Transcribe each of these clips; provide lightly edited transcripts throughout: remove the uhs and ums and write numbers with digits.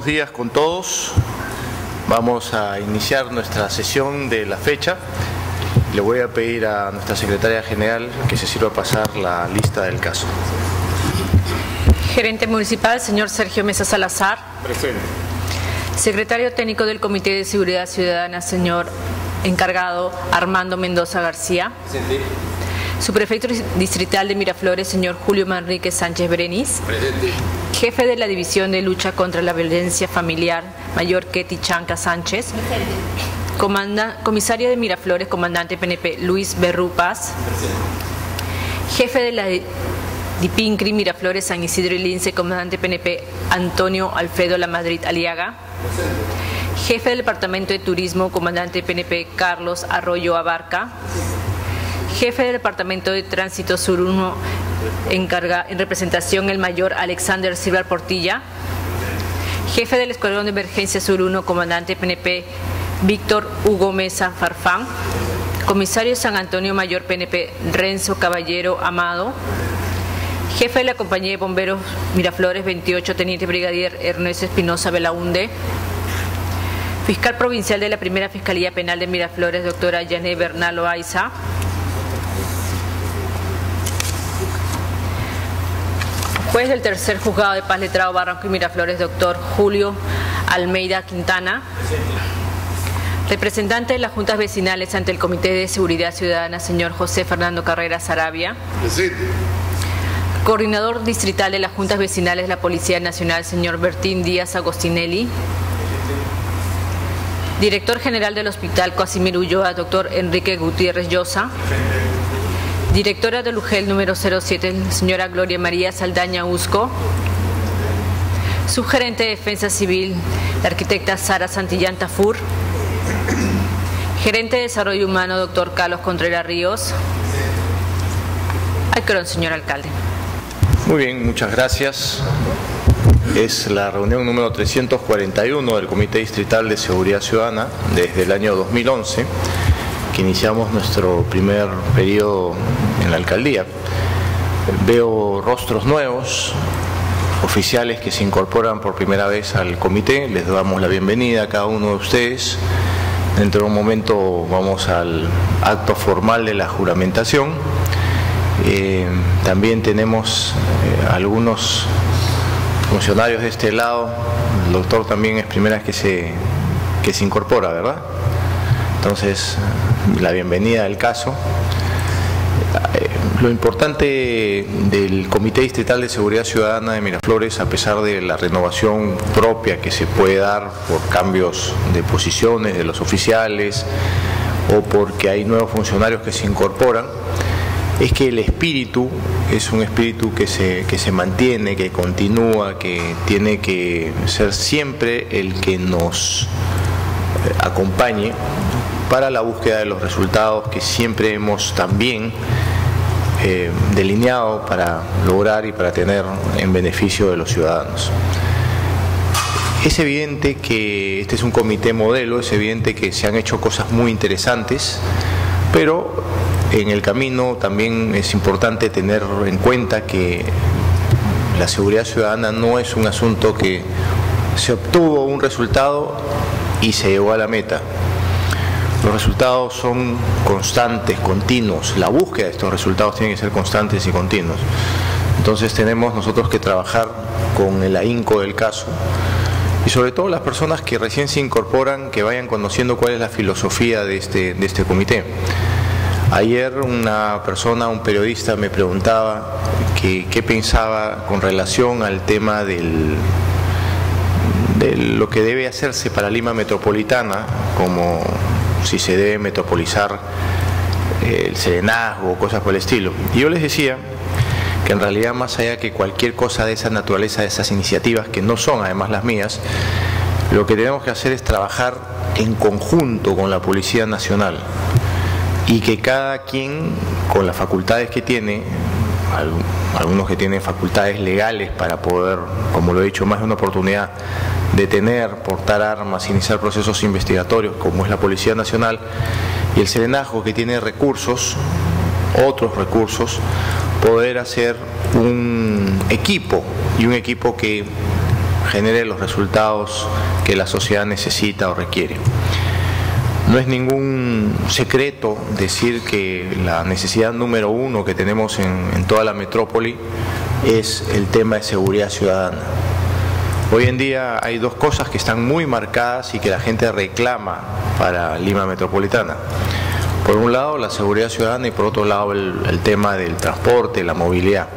días con todos. Vamos a iniciar nuestra sesión de la fecha. Le voy a pedir a nuestra secretaria general que se sirva a pasar la lista del caso. Gerente municipal, señor Sergio Mesa Salazar. Presente. Secretario técnico del Comité de Seguridad Ciudadana, señor encargado Armando Mendoza García. Presente. Subprefecto distrital de Miraflores, señor Julio Manrique Sánchez Bereniz. Presente. Jefe de la División de Lucha contra la Violencia Familiar, mayor Ketty Chanca Sánchez. Comisario de Miraflores, comandante PNP Luis Berru Paz. Jefe de la DIPINCRI Miraflores, San Isidro y Lince, comandante PNP Antonio Alfredo Lamadrid Aliaga. Jefe del Departamento de Turismo, comandante PNP Carlos Arroyo Abarca. Jefe del Departamento de Tránsito Sur 1, en representación el mayor Alexander Silva Portilla. Jefe del Escuadrón de Emergencia Sur 1, comandante PNP Víctor Hugo Mesa Farfán. Comisario San Antonio Mayor PNP Renzo Caballero Amado. Jefe de la Compañía de Bomberos Miraflores 28, Teniente Brigadier Ernesto Espinosa Belaunde. Fiscal Provincial de la Primera Fiscalía Penal de Miraflores, doctora Yané Bernal Loaiza. Juez del Tercer Juzgado de Paz Letrado Barranco y Miraflores, doctor Julio Almeida Quintana. Representante de las juntas vecinales ante el Comité de Seguridad Ciudadana, señor José Fernando Carrera Sarabia. Presente. Coordinador distrital de las juntas vecinales de la Policía Nacional, señor Bertín Díaz Agostinelli. Director general del Hospital Casimiro Ulloa, doctor Enrique Gutiérrez Llosa. Directora del UGEL número 07, señora Gloria María Saldaña Usco. Subgerente de Defensa Civil, la arquitecta Sara Santillán Tafur. Gerente de Desarrollo Humano, doctor Carlos Contreras Ríos. Al quórum, señor alcalde. Muy bien, muchas gracias. Es la reunión número 341 del Comité Distrital de Seguridad Ciudadana desde el año 2011. Que iniciamos nuestro primer periodo en la alcaldía. Veo rostros nuevos, oficiales que se incorporan por primera vez al comité. Les damos la bienvenida a cada uno de ustedes. Dentro de un momento vamos al acto formal de la juramentación. También tenemos algunos funcionarios de este lado. El doctor también es primera vez que se incorpora, ¿verdad? Entonces, la bienvenida del caso. Lo importante del Comité Distrital de Seguridad Ciudadana de Miraflores, a pesar de la renovación propia que se puede dar por cambios de posiciones de los oficiales o porque hay nuevos funcionarios que se incorporan, es que el espíritu es un espíritu que se mantiene, que continúa, que tiene que ser siempre el que nos acompañe para la búsqueda de los resultados que siempre hemos también delineado para lograr y para tener en beneficio de los ciudadanos. Es evidente que este es un comité modelo, es evidente que se han hecho cosas muy interesantes, pero en el camino también es importante tener en cuenta que la seguridad ciudadana no es un asunto que se obtuvo un resultado y se llegó a la meta. Los resultados son constantes, continuos. La búsqueda de estos resultados tiene que ser constantes y continuos. Entonces tenemos nosotros que trabajar con el ahínco del caso y sobre todo las personas que recién se incorporan, que vayan conociendo cuál es la filosofía de este comité. Ayer una persona, un periodista, me preguntaba qué pensaba con relación al tema de lo que debe hacerse para Lima Metropolitana, como si se debe metropolizar el serenazgo o cosas por el estilo. Y yo les decía que en realidad, más allá que cualquier cosa de esa naturaleza, de esas iniciativas, que no son además las mías, lo que tenemos que hacer es trabajar en conjunto con la Policía Nacional y que cada quien, con las facultades que tiene, algunos que tienen facultades legales para poder, como lo he dicho más de una oportunidad, detener, portar armas, iniciar procesos investigatorios, como es la Policía Nacional, y el Serenazgo, que tiene recursos, otros recursos, poder hacer un equipo, y un equipo que genere los resultados que la sociedad necesita o requiere. No es ningún secreto decir que la necesidad número uno que tenemos en toda la metrópoli es el tema de seguridad ciudadana. Hoy en día hay dos cosas que están muy marcadas y que la gente reclama para Lima Metropolitana. Por un lado, la seguridad ciudadana y por otro lado, el tema del transporte, la movilidad.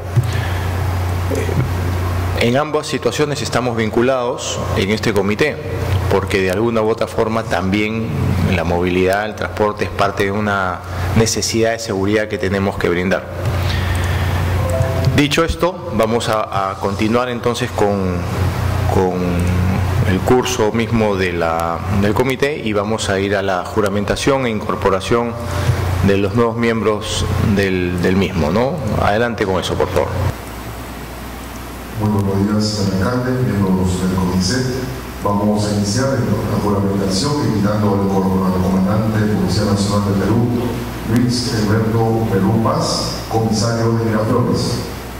En ambas situaciones estamos vinculados en este comité, porque de alguna u otra forma también la movilidad, el transporte es parte de una necesidad de seguridad que tenemos que brindar. Dicho esto, vamos a continuar entonces con el curso mismo del comité y vamos a ir a la juramentación e incorporación de los nuevos miembros del mismo, ¿no? Adelante con eso, por favor. Muy buenos días, alcalde, miembros del comité. Vamos a iniciar la juramentación invitando al comandante de Policía Nacional del Perú, Luis Egberto Berru Paz, comisario de Miraflores.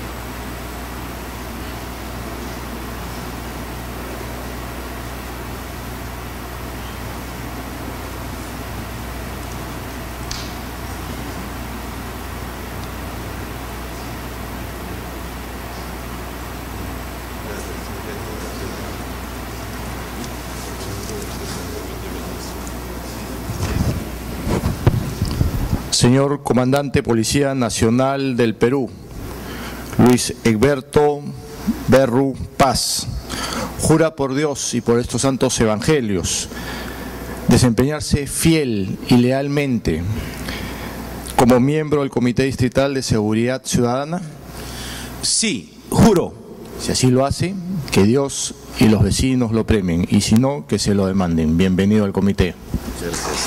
Señor Comandante Policía Nacional del Perú, Luis Egberto Berru Paz, jura por Dios y por estos santos evangelios desempeñarse fiel y lealmente como miembro del Comité Distrital de Seguridad Ciudadana. Sí, juro. Si así lo hace, que Dios y los vecinos lo premien, y si no, que se lo demanden. Bienvenido al comité. Muchas gracias.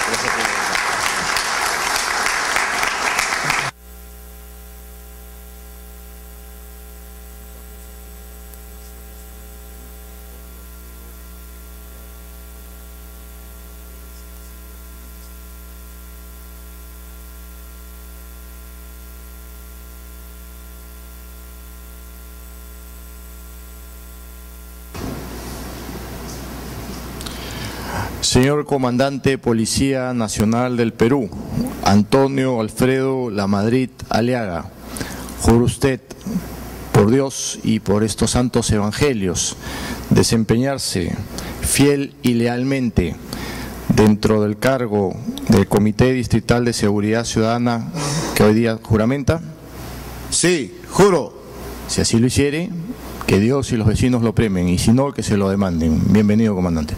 Señor Comandante Policía Nacional del Perú, Antonio Alfredo Lamadrid Aliaga, jura usted por Dios y por estos santos evangelios desempeñarse fiel y lealmente dentro del cargo del Comité Distrital de Seguridad Ciudadana que hoy día juramenta. Sí, juro. Si así lo hiciere, que Dios y los vecinos lo premien, y si no, que se lo demanden. Bienvenido, comandante.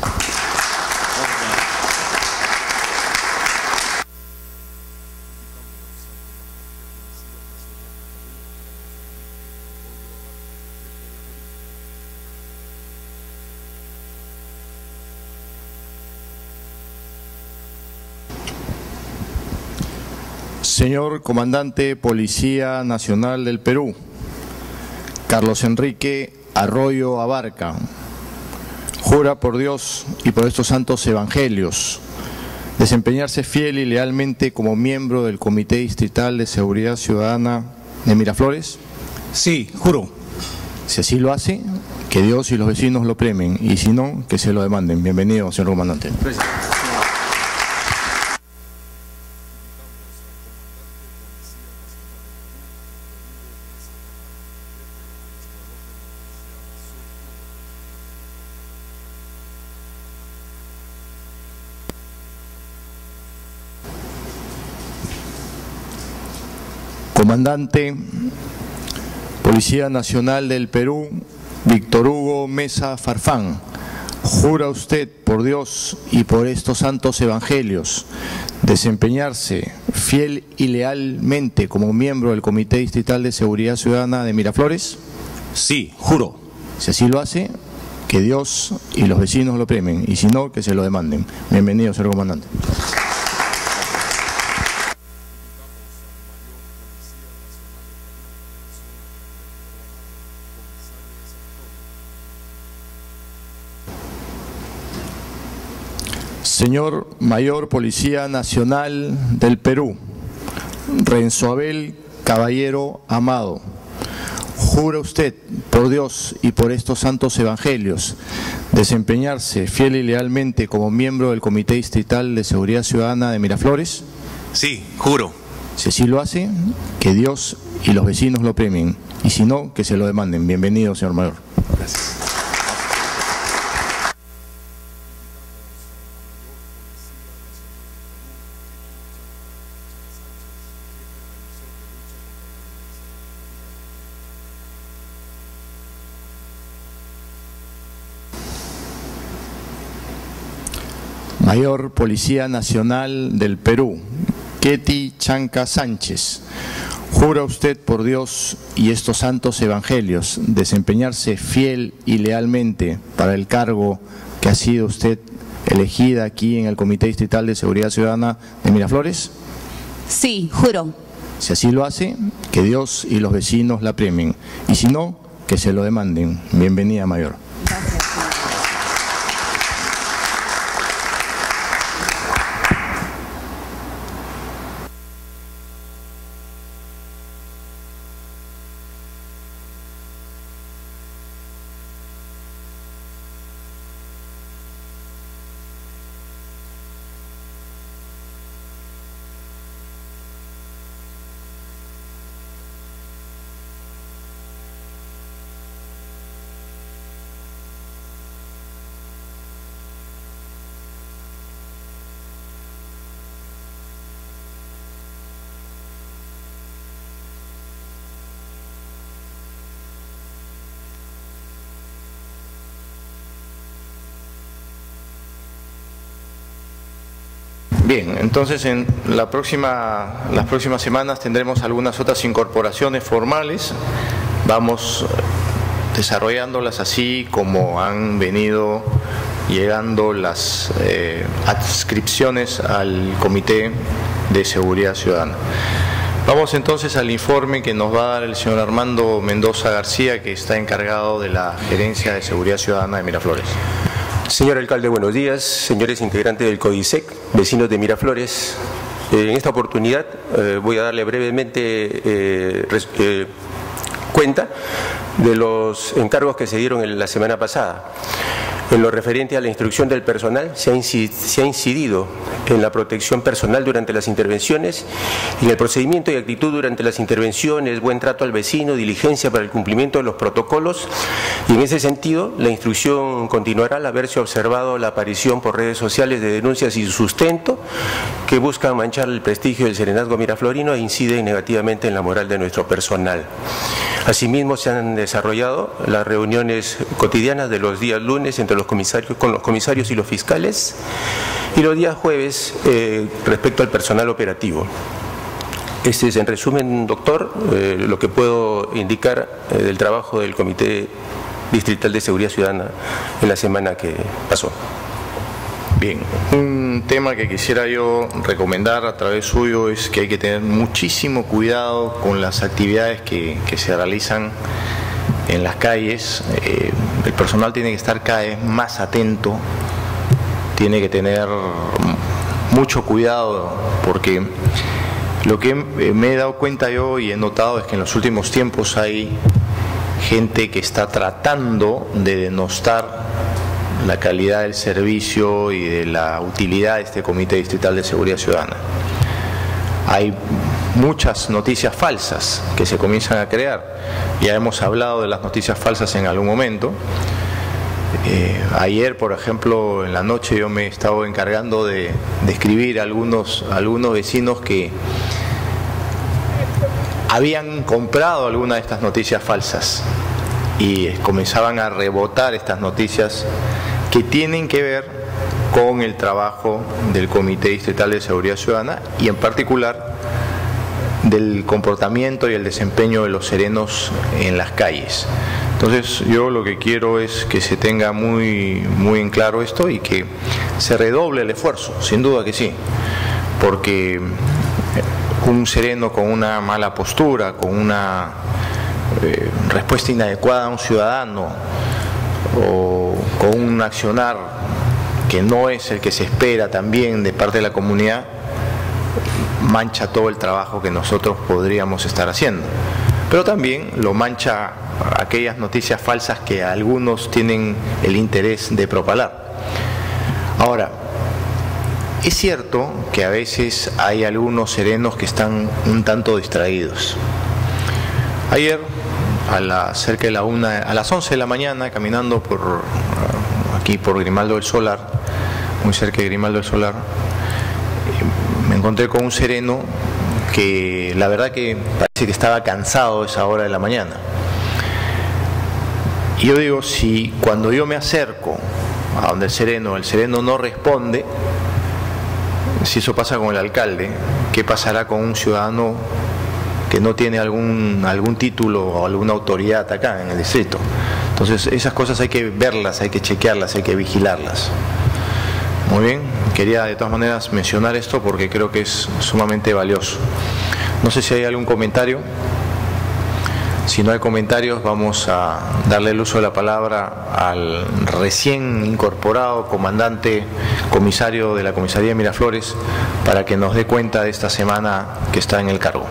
Señor Comandante Policía Nacional del Perú, Carlos Enrique Arroyo Abarca, jura por Dios y por estos santos evangelios desempeñarse fiel y lealmente como miembro del Comité Distrital de Seguridad Ciudadana de Miraflores. Sí, juro. Si así lo hace, que Dios y los vecinos lo premien, y si no, que se lo demanden. Bienvenido, señor comandante. Gracias. Comandante Policía Nacional del Perú, Víctor Hugo Mesa Farfán, jura usted por Dios y por estos santos evangelios desempeñarse fiel y lealmente como miembro del Comité Distrital de Seguridad Ciudadana de Miraflores. Sí, juro. Si así lo hace, que Dios y los vecinos lo premien, y si no, que se lo demanden. Bienvenido, señor comandante. Señor Mayor Policía Nacional del Perú, Renzo Abel Caballero Amado, ¿Jura usted, por Dios y por estos santos evangelios, desempeñarse fiel y lealmente como miembro del Comité Distrital de Seguridad Ciudadana de Miraflores? Sí, juro. Si así lo hace, que Dios y los vecinos lo premien, y si no, que se lo demanden. Bienvenido, señor mayor. Gracias. Mayor Policía Nacional del Perú, Ketty Chanca Sánchez. ¿Jura usted por Dios y estos santos evangelios desempeñarse fiel y lealmente para el cargo que ha sido usted elegida aquí en el Comité Distrital de Seguridad Ciudadana de Miraflores? Sí, juro. Si así lo hace, que Dios y los vecinos la premien, y si no, que se lo demanden. Bienvenida, mayor. Gracias. Bien, entonces en las próximas semanas tendremos algunas otras incorporaciones formales. Vamos desarrollándolas así como han venido llegando las adscripciones al Comité de Seguridad Ciudadana. Vamos entonces al informe que nos va a dar el señor Armando Mendoza García, que está encargado de la Gerencia de Seguridad Ciudadana de Miraflores. Señor alcalde, buenos días. Señores integrantes del CODISEC, vecinos de Miraflores, en esta oportunidad voy a darle brevemente cuenta de los encargos que se dieron en la semana pasada. En lo referente a la instrucción del personal, se ha incidido en la protección personal durante las intervenciones, en el procedimiento y actitud durante las intervenciones, buen trato al vecino, diligencia para el cumplimiento de los protocolos, y en ese sentido la instrucción continuará al haberse observado la aparición por redes sociales de denuncias sin sustento que buscan manchar el prestigio del serenazgo miraflorino e inciden negativamente en la moral de nuestro personal. Asimismo, se han desarrollado las reuniones cotidianas de los días lunes entre los comisarios, con los comisarios y los fiscales, y los días jueves respecto al personal operativo. Este es, en resumen, doctor, lo que puedo indicar del trabajo del Comité Distrital de Seguridad Ciudadana en la semana que pasó. Bien, un tema que quisiera yo recomendar a través suyo es que hay que tener muchísimo cuidado con las actividades que se realizan en las calles. El personal tiene que estar cada vez más atento, tiene que tener mucho cuidado, porque lo que me he dado cuenta yo y he notado es que en los últimos tiempos hay gente que está tratando de denostar la calidad del servicio y de la utilidad de este Comité Distrital de Seguridad Ciudadana. Hay muchas noticias falsas que se comienzan a crear. Ya hemos hablado de las noticias falsas en algún momento. Ayer, por ejemplo, en la noche yo me he estado encargando de escribir a algunos vecinos que habían comprado alguna de estas noticias falsas y comenzaban a rebotar estas noticias que tienen que ver con el trabajo del Comité Distrital de Seguridad Ciudadana y en particular del comportamiento y el desempeño de los serenos en las calles. Entonces yo lo que quiero es que se tenga muy en claro esto y que se redoble el esfuerzo, sin duda que sí, porque un sereno con una mala postura, con una respuesta inadecuada a un ciudadano o con un accionar que no es el que se espera también de parte de la comunidad, mancha todo el trabajo que nosotros podríamos estar haciendo. pero también lo mancha aquellas noticias falsas que algunos tienen el interés de propalar. Ahora, es cierto que a veces hay algunos serenos que están un tanto distraídos. Ayer, cerca de a las 11 de la mañana, caminando aquí por Grimaldo del Solar, muy cerca de Grimaldo del Solar, me encontré con un sereno que la verdad que parece que estaba cansado a esa hora de la mañana. Y yo digo, si cuando yo me acerco a donde el sereno no responde, si eso pasa con el alcalde, ¿qué pasará con un ciudadano que no tiene algún título o alguna autoridad acá en el distrito? Entonces esas cosas hay que verlas, hay que chequearlas, hay que vigilarlas. Muy bien, quería de todas maneras mencionar esto porque creo que es sumamente valioso. No sé si hay algún comentario. Si no hay comentarios, vamos a darle el uso de la palabra al recién incorporado comisario de la comisaría de Miraflores para que nos dé cuenta de esta semana que está en el cargo.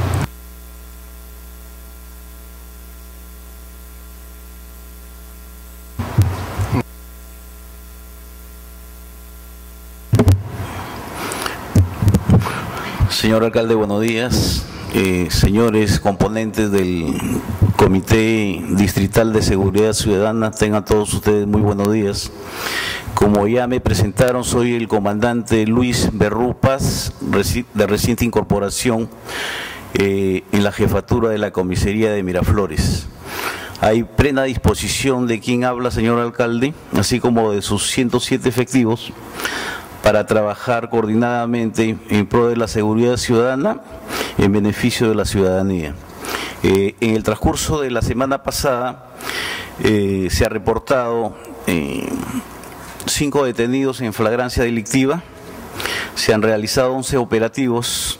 Señor alcalde, buenos días. Señores componentes del Comité Distrital de Seguridad Ciudadana, tengan todos ustedes muy buenos días. Como ya me presentaron, soy el comandante Luis Berrupas, de reciente incorporación en la jefatura de la comisaría de Miraflores. Hay plena disposición de quien habla, señor alcalde, así como de sus 107 efectivos, para trabajar coordinadamente en pro de la seguridad ciudadana en beneficio de la ciudadanía. En el transcurso de la semana pasada se ha reportado 5 detenidos en flagrancia delictiva, se han realizado 11 operativos,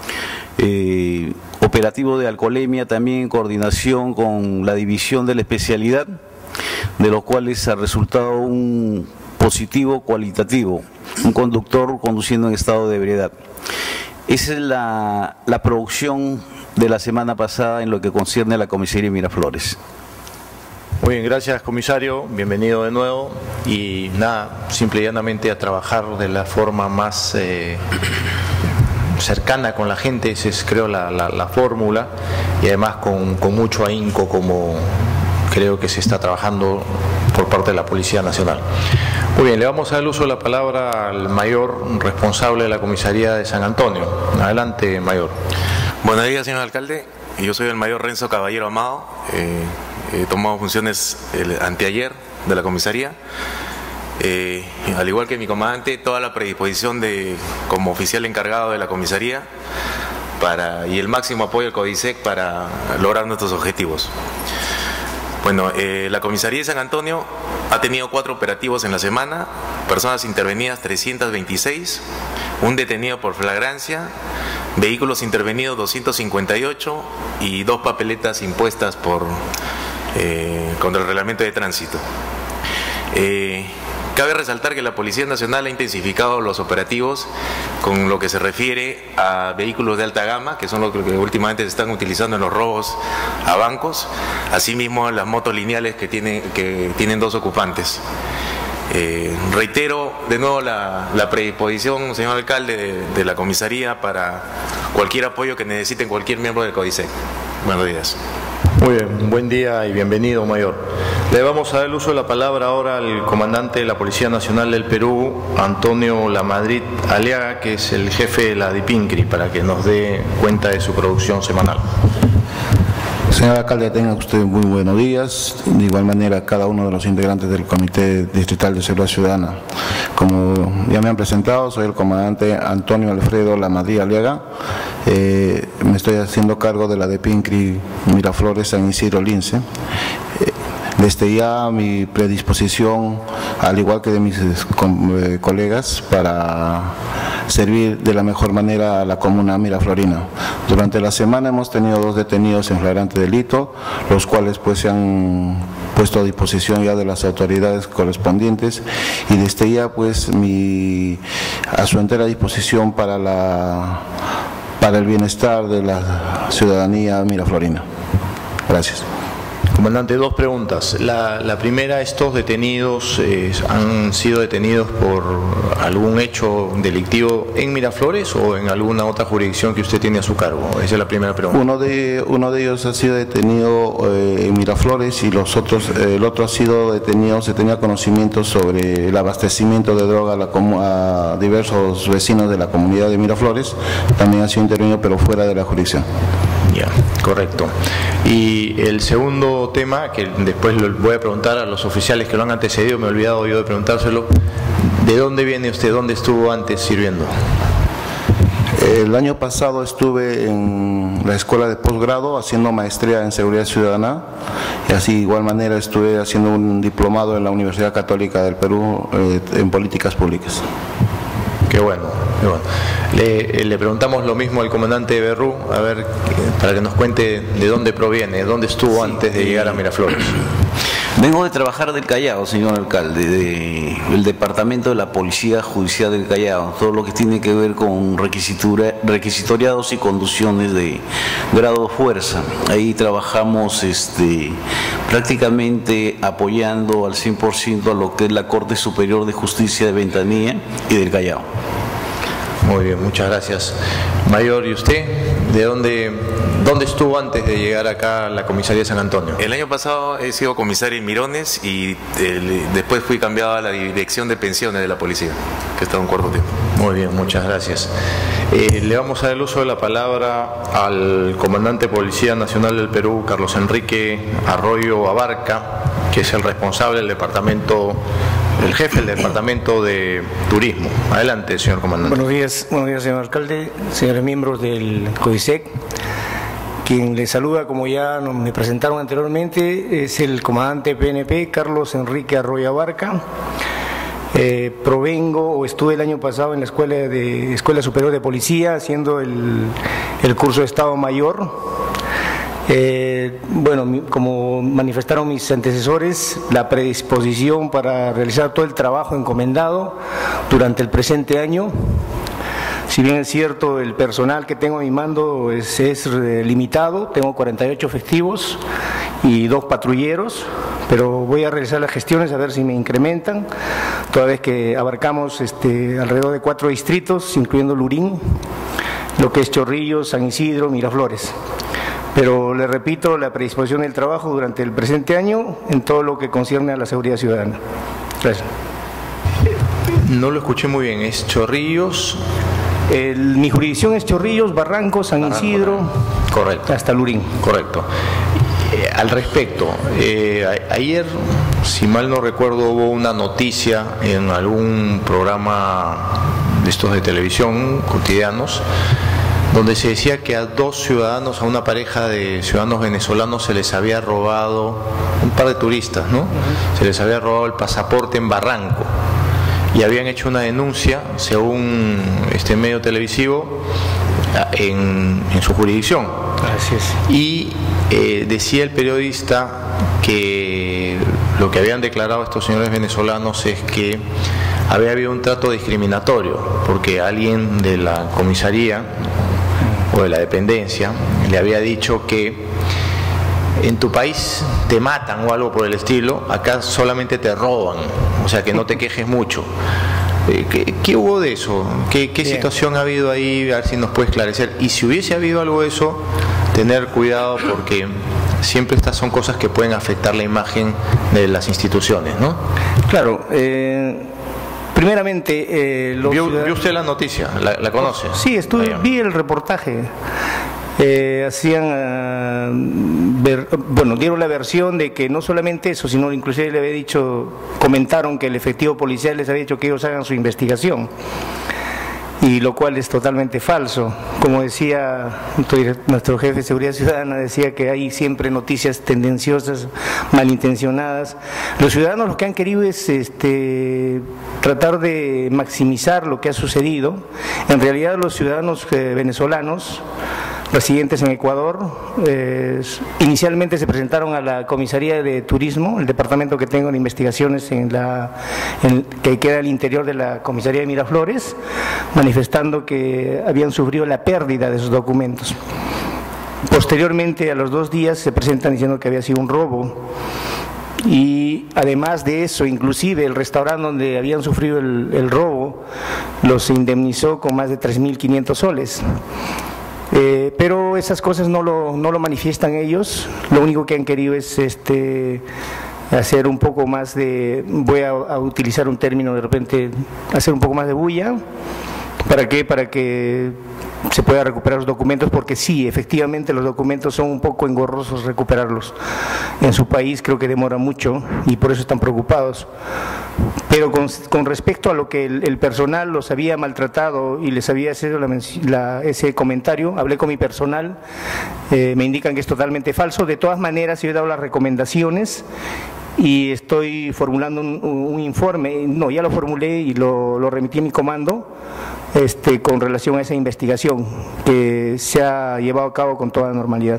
operativo de alcoholemia también en coordinación con la división de la especialidad, de los cuales ha resultado un positivo cualitativo, un conductor conduciendo en estado de ebriedad. Esa es la producción de la semana pasada en lo que concierne a la comisaría de Miraflores. Muy bien, gracias comisario, bienvenido de nuevo y nada, simple y llanamente a trabajar de la forma más cercana con la gente, esa es creo la fórmula y además con mucho ahínco como creo que se está trabajando por parte de la Policía Nacional. Muy bien, le vamos a dar el uso de la palabra al mayor responsable de la comisaría de San Antonio. Adelante, mayor. Buenos días, señor alcalde. Yo soy el mayor Renzo Caballero Amado. He tomado funciones anteayer de la comisaría. Al igual que mi comandante, toda la predisposición como oficial encargado de la comisaría y el máximo apoyo del CODISEC para lograr nuestros objetivos. Bueno, la comisaría de San Antonio ha tenido 4 operativos en la semana, personas intervenidas 326, un detenido por flagrancia, vehículos intervenidos 258 y 2 papeletas impuestas contra el reglamento de tránsito. Cabe resaltar que la Policía Nacional ha intensificado los operativos con lo que se refiere a vehículos de alta gama, que son los que últimamente se están utilizando en los robos a bancos, asimismo las motos lineales que tienen 2 ocupantes. Reitero de nuevo la predisposición, señor alcalde, de la comisaría para cualquier apoyo que necesiten cualquier miembro del CODISEC. Buenos días. Muy bien, buen día y bienvenido, mayor. Le vamos a dar el uso de la palabra ahora al comandante de la Policía Nacional del Perú, Antonio Lamadrid Aliaga, que es el jefe de la DIPINCRI, para que nos dé cuenta de su producción semanal. Señor alcalde, tenga usted muy buenos días. De igual manera, cada uno de los integrantes del Comité Distrital de Seguridad Ciudadana. Como ya me han presentado, soy el comandante Antonio Alfredo Lamadrid Aliaga. Me estoy haciendo cargo de la DIPINCRI Miraflores San Isidro Lince. Desde ya mi predisposición, al igual que de mis colegas, para servir de la mejor manera a la comuna miraflorina. Durante la semana hemos tenido 2 detenidos en flagrante delito, los cuales pues se han puesto a disposición ya de las autoridades correspondientes y desde ya pues a su entera disposición para el bienestar de la ciudadanía miraflorina. Gracias. Comandante, dos preguntas. La primera, ¿estos detenidos han sido detenidos por algún hecho delictivo en Miraflores o en alguna otra jurisdicción que usted tiene a su cargo? Esa es la primera pregunta. Uno de ellos ha sido detenido en Miraflores y el otro ha sido detenido, se tenía conocimiento sobre el abastecimiento de droga a diversos vecinos de la comunidad de Miraflores. También ha sido intervenido, pero fuera de la jurisdicción. Ya, correcto. Y el segundo tema, que después lo voy a preguntar a los oficiales que lo han antecedido, me he olvidado yo de preguntárselo, ¿de dónde viene usted? ¿Dónde estuvo antes sirviendo? El año pasado estuve en la escuela de posgrado haciendo maestría en seguridad ciudadana y así de igual manera estuve haciendo un diplomado en la Universidad Católica del Perú en políticas públicas. Qué bueno, qué bueno. Le preguntamos lo mismo al comandante Berrú, a ver, para que nos cuente de dónde proviene, dónde estuvo antes de llegar a Miraflores. Vengo de trabajar del Callao, señor alcalde, del Departamento de la Policía Judicial del Callao, todo lo que tiene que ver con requisitoriados y conducciones de grado de fuerza. Ahí trabajamos prácticamente apoyando al 100% a lo que es la Corte Superior de Justicia de Ventanilla y del Callao. Muy bien, muchas gracias. Mayor, ¿y usted? ¿De dónde estuvo antes de llegar acá a la comisaría de San Antonio? El año pasado he sido comisario en Mirones y después fui cambiado a la dirección de pensiones de la policía, que estaba un corto tiempo. Muy bien, muchas gracias. Le vamos a dar el uso de la palabra al comandante de Policía Nacional del Perú, Carlos Enrique Arroyo Abarca, que es el responsable del departamento, el jefe del departamento de turismo. Adelante, señor comandante. Buenos días, señor alcalde, señores miembros del CODISEC. Quien les saluda, como ya me presentaron anteriormente, es el comandante PNP, Carlos Enrique Arroyo Abarca. Provengo o estuve el año pasado en la Escuela Superior de Policía haciendo el curso de Estado Mayor. Bueno, como manifestaron mis antecesores, la predisposición para realizar todo el trabajo encomendado durante el presente año. Si bien es cierto, el personal que tengo a mi mando es limitado, tengo 48 efectivos y 2 patrulleros, pero voy a realizar las gestiones a ver si me incrementan, toda vez que abarcamos alrededor de 4 distritos, incluyendo Lurín, lo que es Chorrillos, San Isidro, Miraflores. Pero le repito, la predisposición del trabajo durante el presente año en todo lo que concierne a la seguridad ciudadana. Gracias. No lo escuché muy bien, ¿es Chorrillos? Mi jurisdicción es Chorrillos, Barrancos, San Isidro, correcto, hasta Lurín. Correcto. Al respecto, ayer, si mal no recuerdo, hubo una noticia en algún programa de estos de televisión cotidianos, donde se decía que a 2 ciudadanos, a una pareja de ciudadanos venezolanos, se les había robado, un par de turistas, ¿no? Se les había robado el pasaporte en Barranco y habían hecho una denuncia, según este medio televisivo, en su jurisdicción. Gracias. Y decía el periodista que lo que habían declarado estos señores venezolanos es que había habido un trato discriminatorio, porque alguien de la comisaría o de la dependencia le había dicho que en tu país te matan o algo por el estilo, acá solamente te roban, o sea que no te quejes mucho. ¿Qué hubo de eso? ¿Qué situación ha habido ahí? A ver si nos puede esclarecer. Y si hubiese habido algo de eso, tener cuidado, porque siempre estas son cosas que pueden afectar la imagen de las instituciones, ¿no? Claro. Primeramente, ¿Vio usted la noticia? ¿La conoce? Sí, vi el reportaje. Dieron la versión de que no solamente eso, sino inclusive le había dicho, comentaron que el efectivo policial les había dicho que ellos hagan su investigación, y lo cual es totalmente falso. Como decía nuestro jefe de seguridad ciudadana, decía que hay siempre noticias tendenciosas, malintencionadas. Los ciudadanos lo que han querido es tratar de maximizar lo que ha sucedido. En realidad los ciudadanos venezolanos residentes en Ecuador inicialmente se presentaron a la comisaría de turismo, el departamento que tengo de investigaciones que queda al interior de la comisaría de Miraflores, manifestando que habían sufrido la pérdida de sus documentos. Posteriormente, a los 2 días, se presentan diciendo que había sido un robo. Y además de eso, inclusive el restaurante donde habían sufrido el robo los indemnizó con más de 3.500 soles. Pero esas cosas no lo manifiestan ellos. Lo único que han querido es hacer un poco más de, voy a utilizar un término de repente, hacer un poco más de bulla. ¿Para qué? Para que se pueda recuperar los documentos, porque sí, efectivamente los documentos son un poco engorrosos recuperarlos. En su país creo que demora mucho y por eso están preocupados. Pero con respecto a lo que el personal los había maltratado y les había hecho ese comentario, hablé con mi personal, me indican que es totalmente falso. De todas maneras, yo he dado las recomendaciones y estoy formulando un informe, no, ya lo formulé y lo remití a mi comando con relación a esa investigación que se ha llevado a cabo con toda normalidad.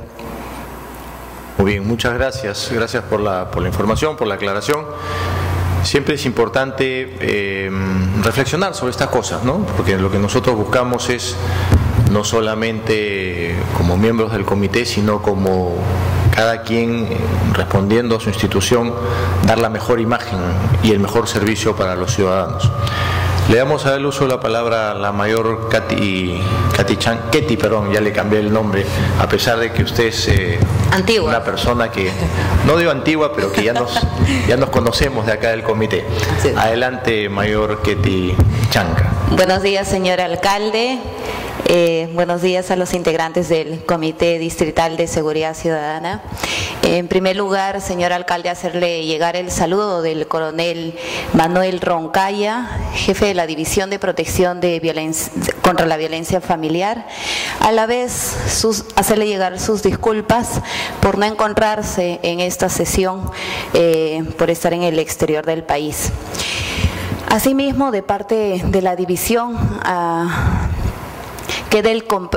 Muy bien, muchas gracias. Gracias por la información, por la aclaración. Siempre es importante reflexionar sobre estas cosas, ¿no? Porque lo que nosotros buscamos es no solamente como miembros del comité, sino como cada quien respondiendo a su institución, dar la mejor imagen y el mejor servicio para los ciudadanos. Le damos a el uso de la palabra a la mayor Ketty, ya le cambié el nombre, a pesar de que usted es una persona que, no digo antigua, pero que ya nos conocemos de acá del comité. Sí. Adelante, mayor Ketty Chanca. Buenos días, señor alcalde. Buenos días a los integrantes del Comité Distrital de Seguridad Ciudadana. En primer lugar, señor alcalde, hacerle llegar el saludo del coronel Manuel Roncaya, jefe de la División de Protección contra la Violencia Familiar. A la vez, hacerle llegar sus disculpas por no encontrarse en esta sesión, por estar en el exterior del país. Asimismo, de parte de la división, queda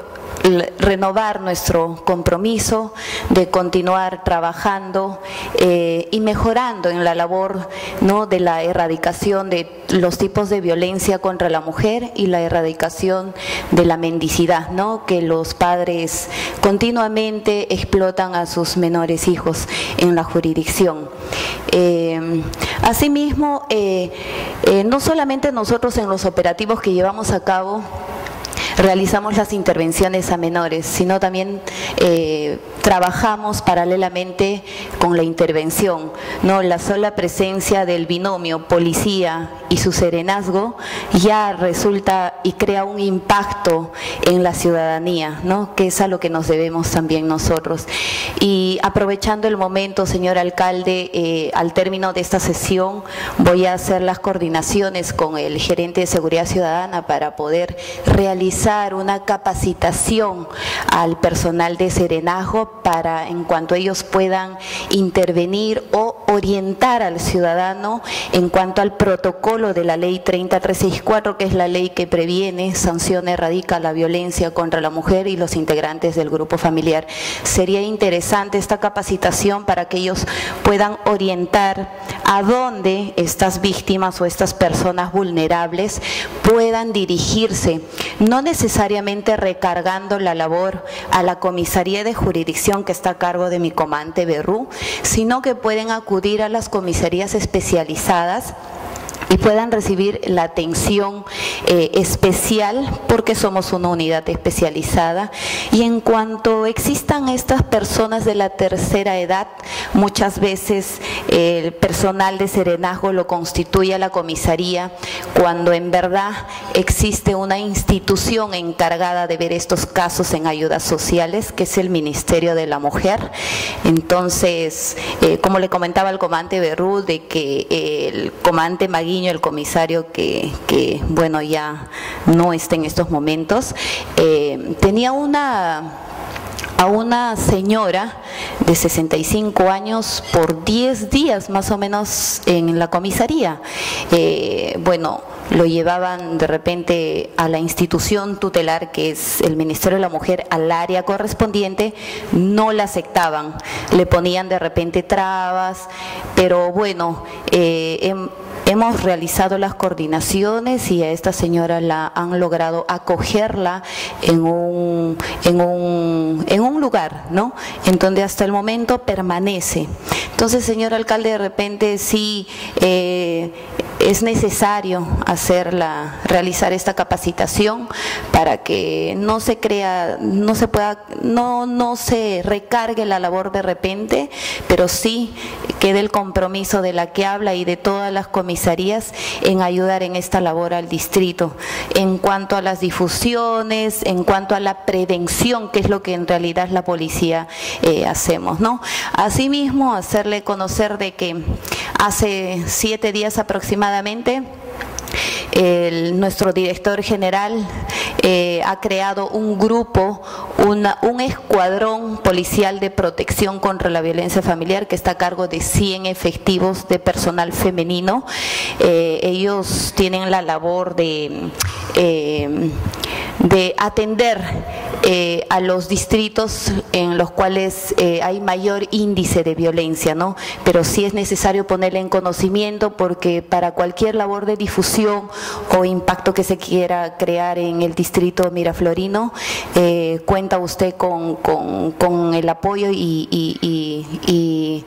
renovar nuestro compromiso de continuar trabajando y mejorando en la labor, ¿no?, de la erradicación de los tipos de violencia contra la mujer y la erradicación de la mendicidad, ¿no?, que los padres continuamente explotan a sus menores hijos en la jurisdicción. Asimismo, no solamente nosotros en los operativos que llevamos a cabo realizamos las intervenciones a menores, sino también trabajamos paralelamente con la intervención, ¿no? La sola presencia del binomio policía y su serenazgo ya resulta y crea un impacto en la ciudadanía, ¿no?, que es a lo que nos debemos también nosotros. Y aprovechando el momento, señor alcalde, al término de esta sesión voy a hacer las coordinaciones con el gerente de Seguridad Ciudadana para poder realizar una capacitación al personal de serenazgo para, en cuanto ellos puedan intervenir o orientar al ciudadano en cuanto al protocolo de la ley 30364, que es la ley que previene, sanciona, erradica la violencia contra la mujer y los integrantes del grupo familiar. Sería interesante esta capacitación para que ellos puedan orientar a dónde estas víctimas o estas personas vulnerables puedan dirigirse, no necesariamente recargando la labor a la comisaría de jurisdicción que está a cargo de mi comandante Berrú, sino que pueden acudir a las comisarías especializadas y puedan recibir la atención especial, porque somos una unidad especializada. Y en cuanto existan estas personas de la tercera edad, muchas veces el personal de serenazgo lo constituye a la comisaría, cuando en verdad existe una institución encargada de ver estos casos en ayudas sociales, que es el Ministerio de la Mujer. Entonces, como le comentaba al comandante Berrú, de que el comandante Maguiño, el comisario que bueno, ya no está en estos momentos, tenía a una señora de 65 años por 10 días más o menos en la comisaría. Bueno, lo llevaban de repente a la institución tutelar, que es el Ministerio de la Mujer, al área correspondiente, no la aceptaban, le ponían de repente trabas, pero bueno, hemos realizado las coordinaciones y a esta señora la han logrado acogerla en un lugar, ¿no?, en donde hasta el momento permanece. Entonces, señor alcalde, de repente sí es necesario realizar esta capacitación para que no se recargue la labor de repente, pero sí quede el compromiso de la que habla y de todas las comisarías en ayudar en esta labor al distrito, en cuanto a las difusiones, en cuanto a la prevención, que es lo que en realidad la policía hacemos, ¿no? Asimismo, hacerle conocer de que hace 7 días aproximadamente nuestro director general ha creado un grupo, un escuadrón policial de protección contra la violencia familiar que está a cargo de 100 efectivos de personal femenino. Ellos tienen la labor de atender a los distritos en los cuales hay mayor índice de violencia, ¿no? Pero sí es necesario ponerle en conocimiento, porque para cualquier labor de difusión o impacto que se quiera crear en el distrito miraflorino, cuenta usted con el apoyo y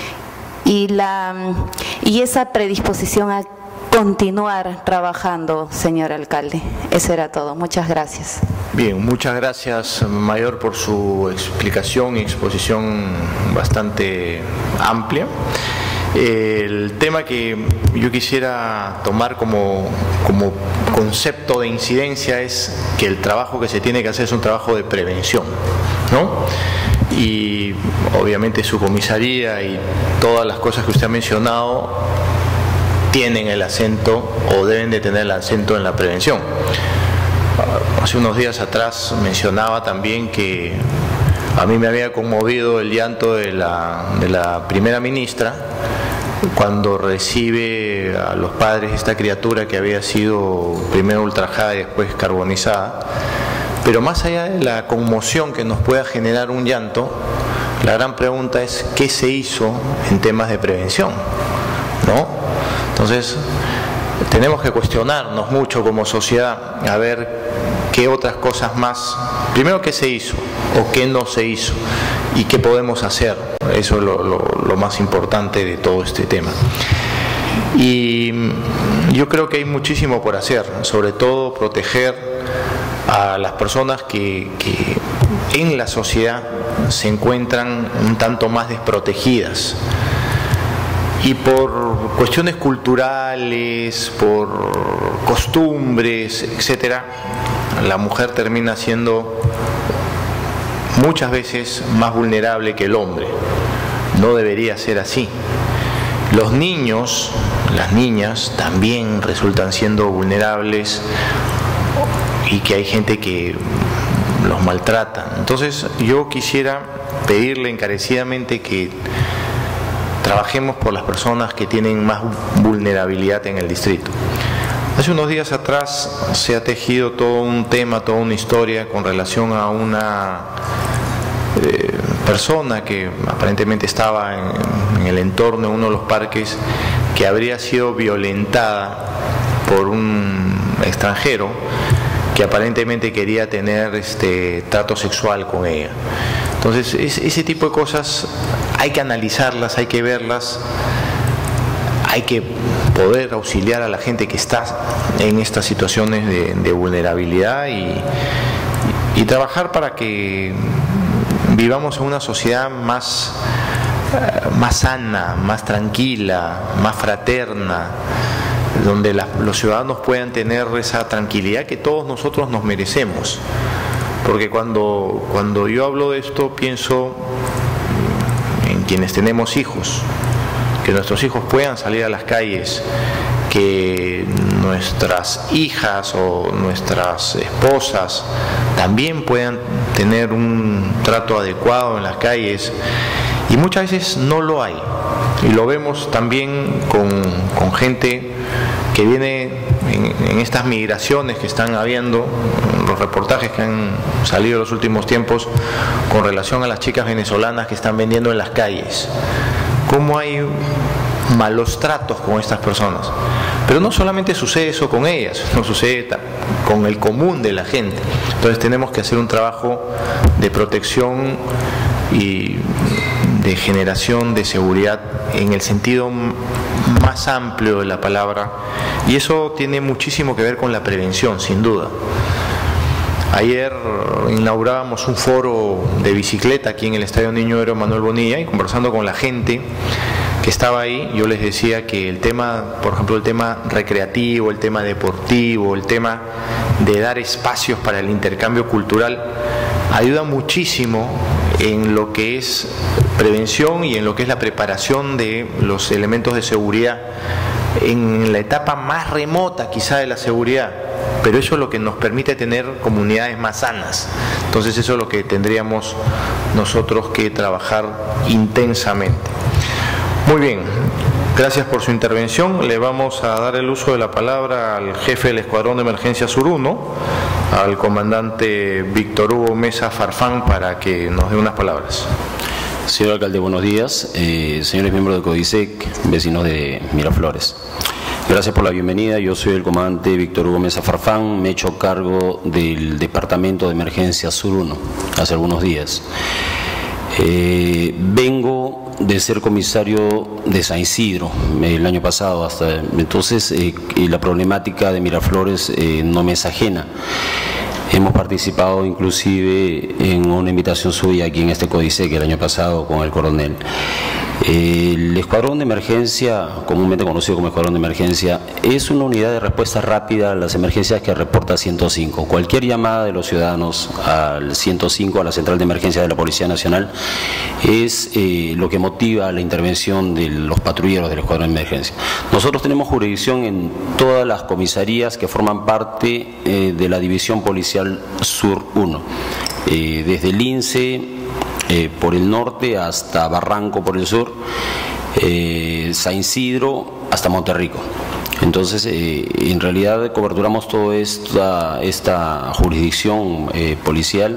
esa predisposición a continuar trabajando, señor alcalde. Eso era todo. Muchas gracias. Bien, muchas gracias, mayor, por su explicación y exposición bastante amplia. El tema que yo quisiera tomar como concepto de incidencia es que el trabajo que se tiene que hacer es un trabajo de prevención, ¿no? Y obviamente su comisaría y todas las cosas que usted ha mencionado tienen el acento o deben de tener el acento en la prevención. Hace unos días atrás mencionaba también que a mí me había conmovido el llanto de la primera ministra cuando recibe a los padres de esta criatura que había sido primero ultrajada y después carbonizada. Pero más allá de la conmoción que nos pueda generar un llanto, la gran pregunta es ¿qué se hizo en temas de prevención?, ¿no? Entonces, tenemos que cuestionarnos mucho como sociedad a ver qué otras cosas más, primero qué se hizo o qué no se hizo y qué podemos hacer. Eso es lo más importante de todo este tema. Y yo creo que hay muchísimo por hacer, sobre todo proteger a las personas que en la sociedad se encuentran un tanto más desprotegidas. Y por cuestiones culturales, por costumbres, etcétera, la mujer termina siendo muchas veces más vulnerable que el hombre. No debería ser así. Los niños, las niñas, también resultan siendo vulnerables y que hay gente que los maltrata. Entonces, yo quisiera pedirle encarecidamente que trabajemos por las personas que tienen más vulnerabilidad en el distrito. Hace unos días atrás se ha tejido todo un tema, toda una historia con relación a una persona que aparentemente estaba en el entorno de uno de los parques, que habría sido violentada por un extranjero que aparentemente quería tener trato sexual con ella. Entonces, ese tipo de cosas hay que analizarlas, hay que verlas, hay que poder auxiliar a la gente que está en estas situaciones de vulnerabilidad y trabajar para que vivamos en una sociedad más sana, más tranquila, más fraterna, donde los ciudadanos puedan tener esa tranquilidad que todos nosotros nos merecemos. Porque cuando yo hablo de esto pienso en quienes tenemos hijos, que nuestros hijos puedan salir a las calles, que nuestras hijas o nuestras esposas también puedan tener un trato adecuado en las calles, y muchas veces no lo hay, y lo vemos también con gente que viene en estas migraciones que están habiendo, los reportajes que han salido en los últimos tiempos con relación a las chicas venezolanas que están vendiendo en las calles. Cómo hay malos tratos con estas personas. Pero no solamente sucede eso con ellas, no sucede con el común de la gente. Entonces tenemos que hacer un trabajo de protección y de generación de seguridad en el sentido más amplio de la palabra, y eso tiene muchísimo que ver con la prevención, sin duda. Ayer inaugurábamos un foro de bicicleta aquí en el Estadio Niño Héroe Manuel Bonilla, y conversando con la gente que estaba ahí, yo les decía que el tema, por ejemplo, el tema recreativo, el tema deportivo, el tema de dar espacios para el intercambio cultural, ayuda muchísimo en lo que es prevención y en lo que es la preparación de los elementos de seguridad en la etapa más remota quizá de la seguridad, pero eso es lo que nos permite tener comunidades más sanas. Entonces eso es lo que tendríamos nosotros que trabajar intensamente. Muy bien, gracias por su intervención. Le vamos a dar el uso de la palabra al jefe del Escuadrón de Emergencia Sur 1, al comandante Víctor Hugo Mesa Farfán, para que nos dé unas palabras. Señor alcalde, buenos días. Señores miembros del CODISEC, vecinos de Miraflores. Gracias por la bienvenida. Yo soy el comandante Víctor Hugo Mesa Farfán. Me he hecho cargo del Departamento de Emergencia Sur 1 hace algunos días. Vengo de ser comisario de San Isidro el año pasado, hasta entonces, y la problemática de Miraflores no me es ajena. Hemos participado inclusive en una invitación suya aquí en este CODISEC el año pasado con el coronel. El Escuadrón de Emergencia, comúnmente conocido como Escuadrón de Emergencia, es una unidad de respuesta rápida a las emergencias que reporta 105. Cualquier llamada de los ciudadanos al 105, a la Central de Emergencia de la Policía Nacional, es lo que motiva la intervención de los patrulleros del Escuadrón de Emergencia. Nosotros tenemos jurisdicción en todas las comisarías que forman parte de la División Policial Sur 1, desde el INSE, por el norte hasta Barranco por el sur, San Isidro hasta Monterrico. Entonces, en realidad coberturamos toda esta jurisdicción policial,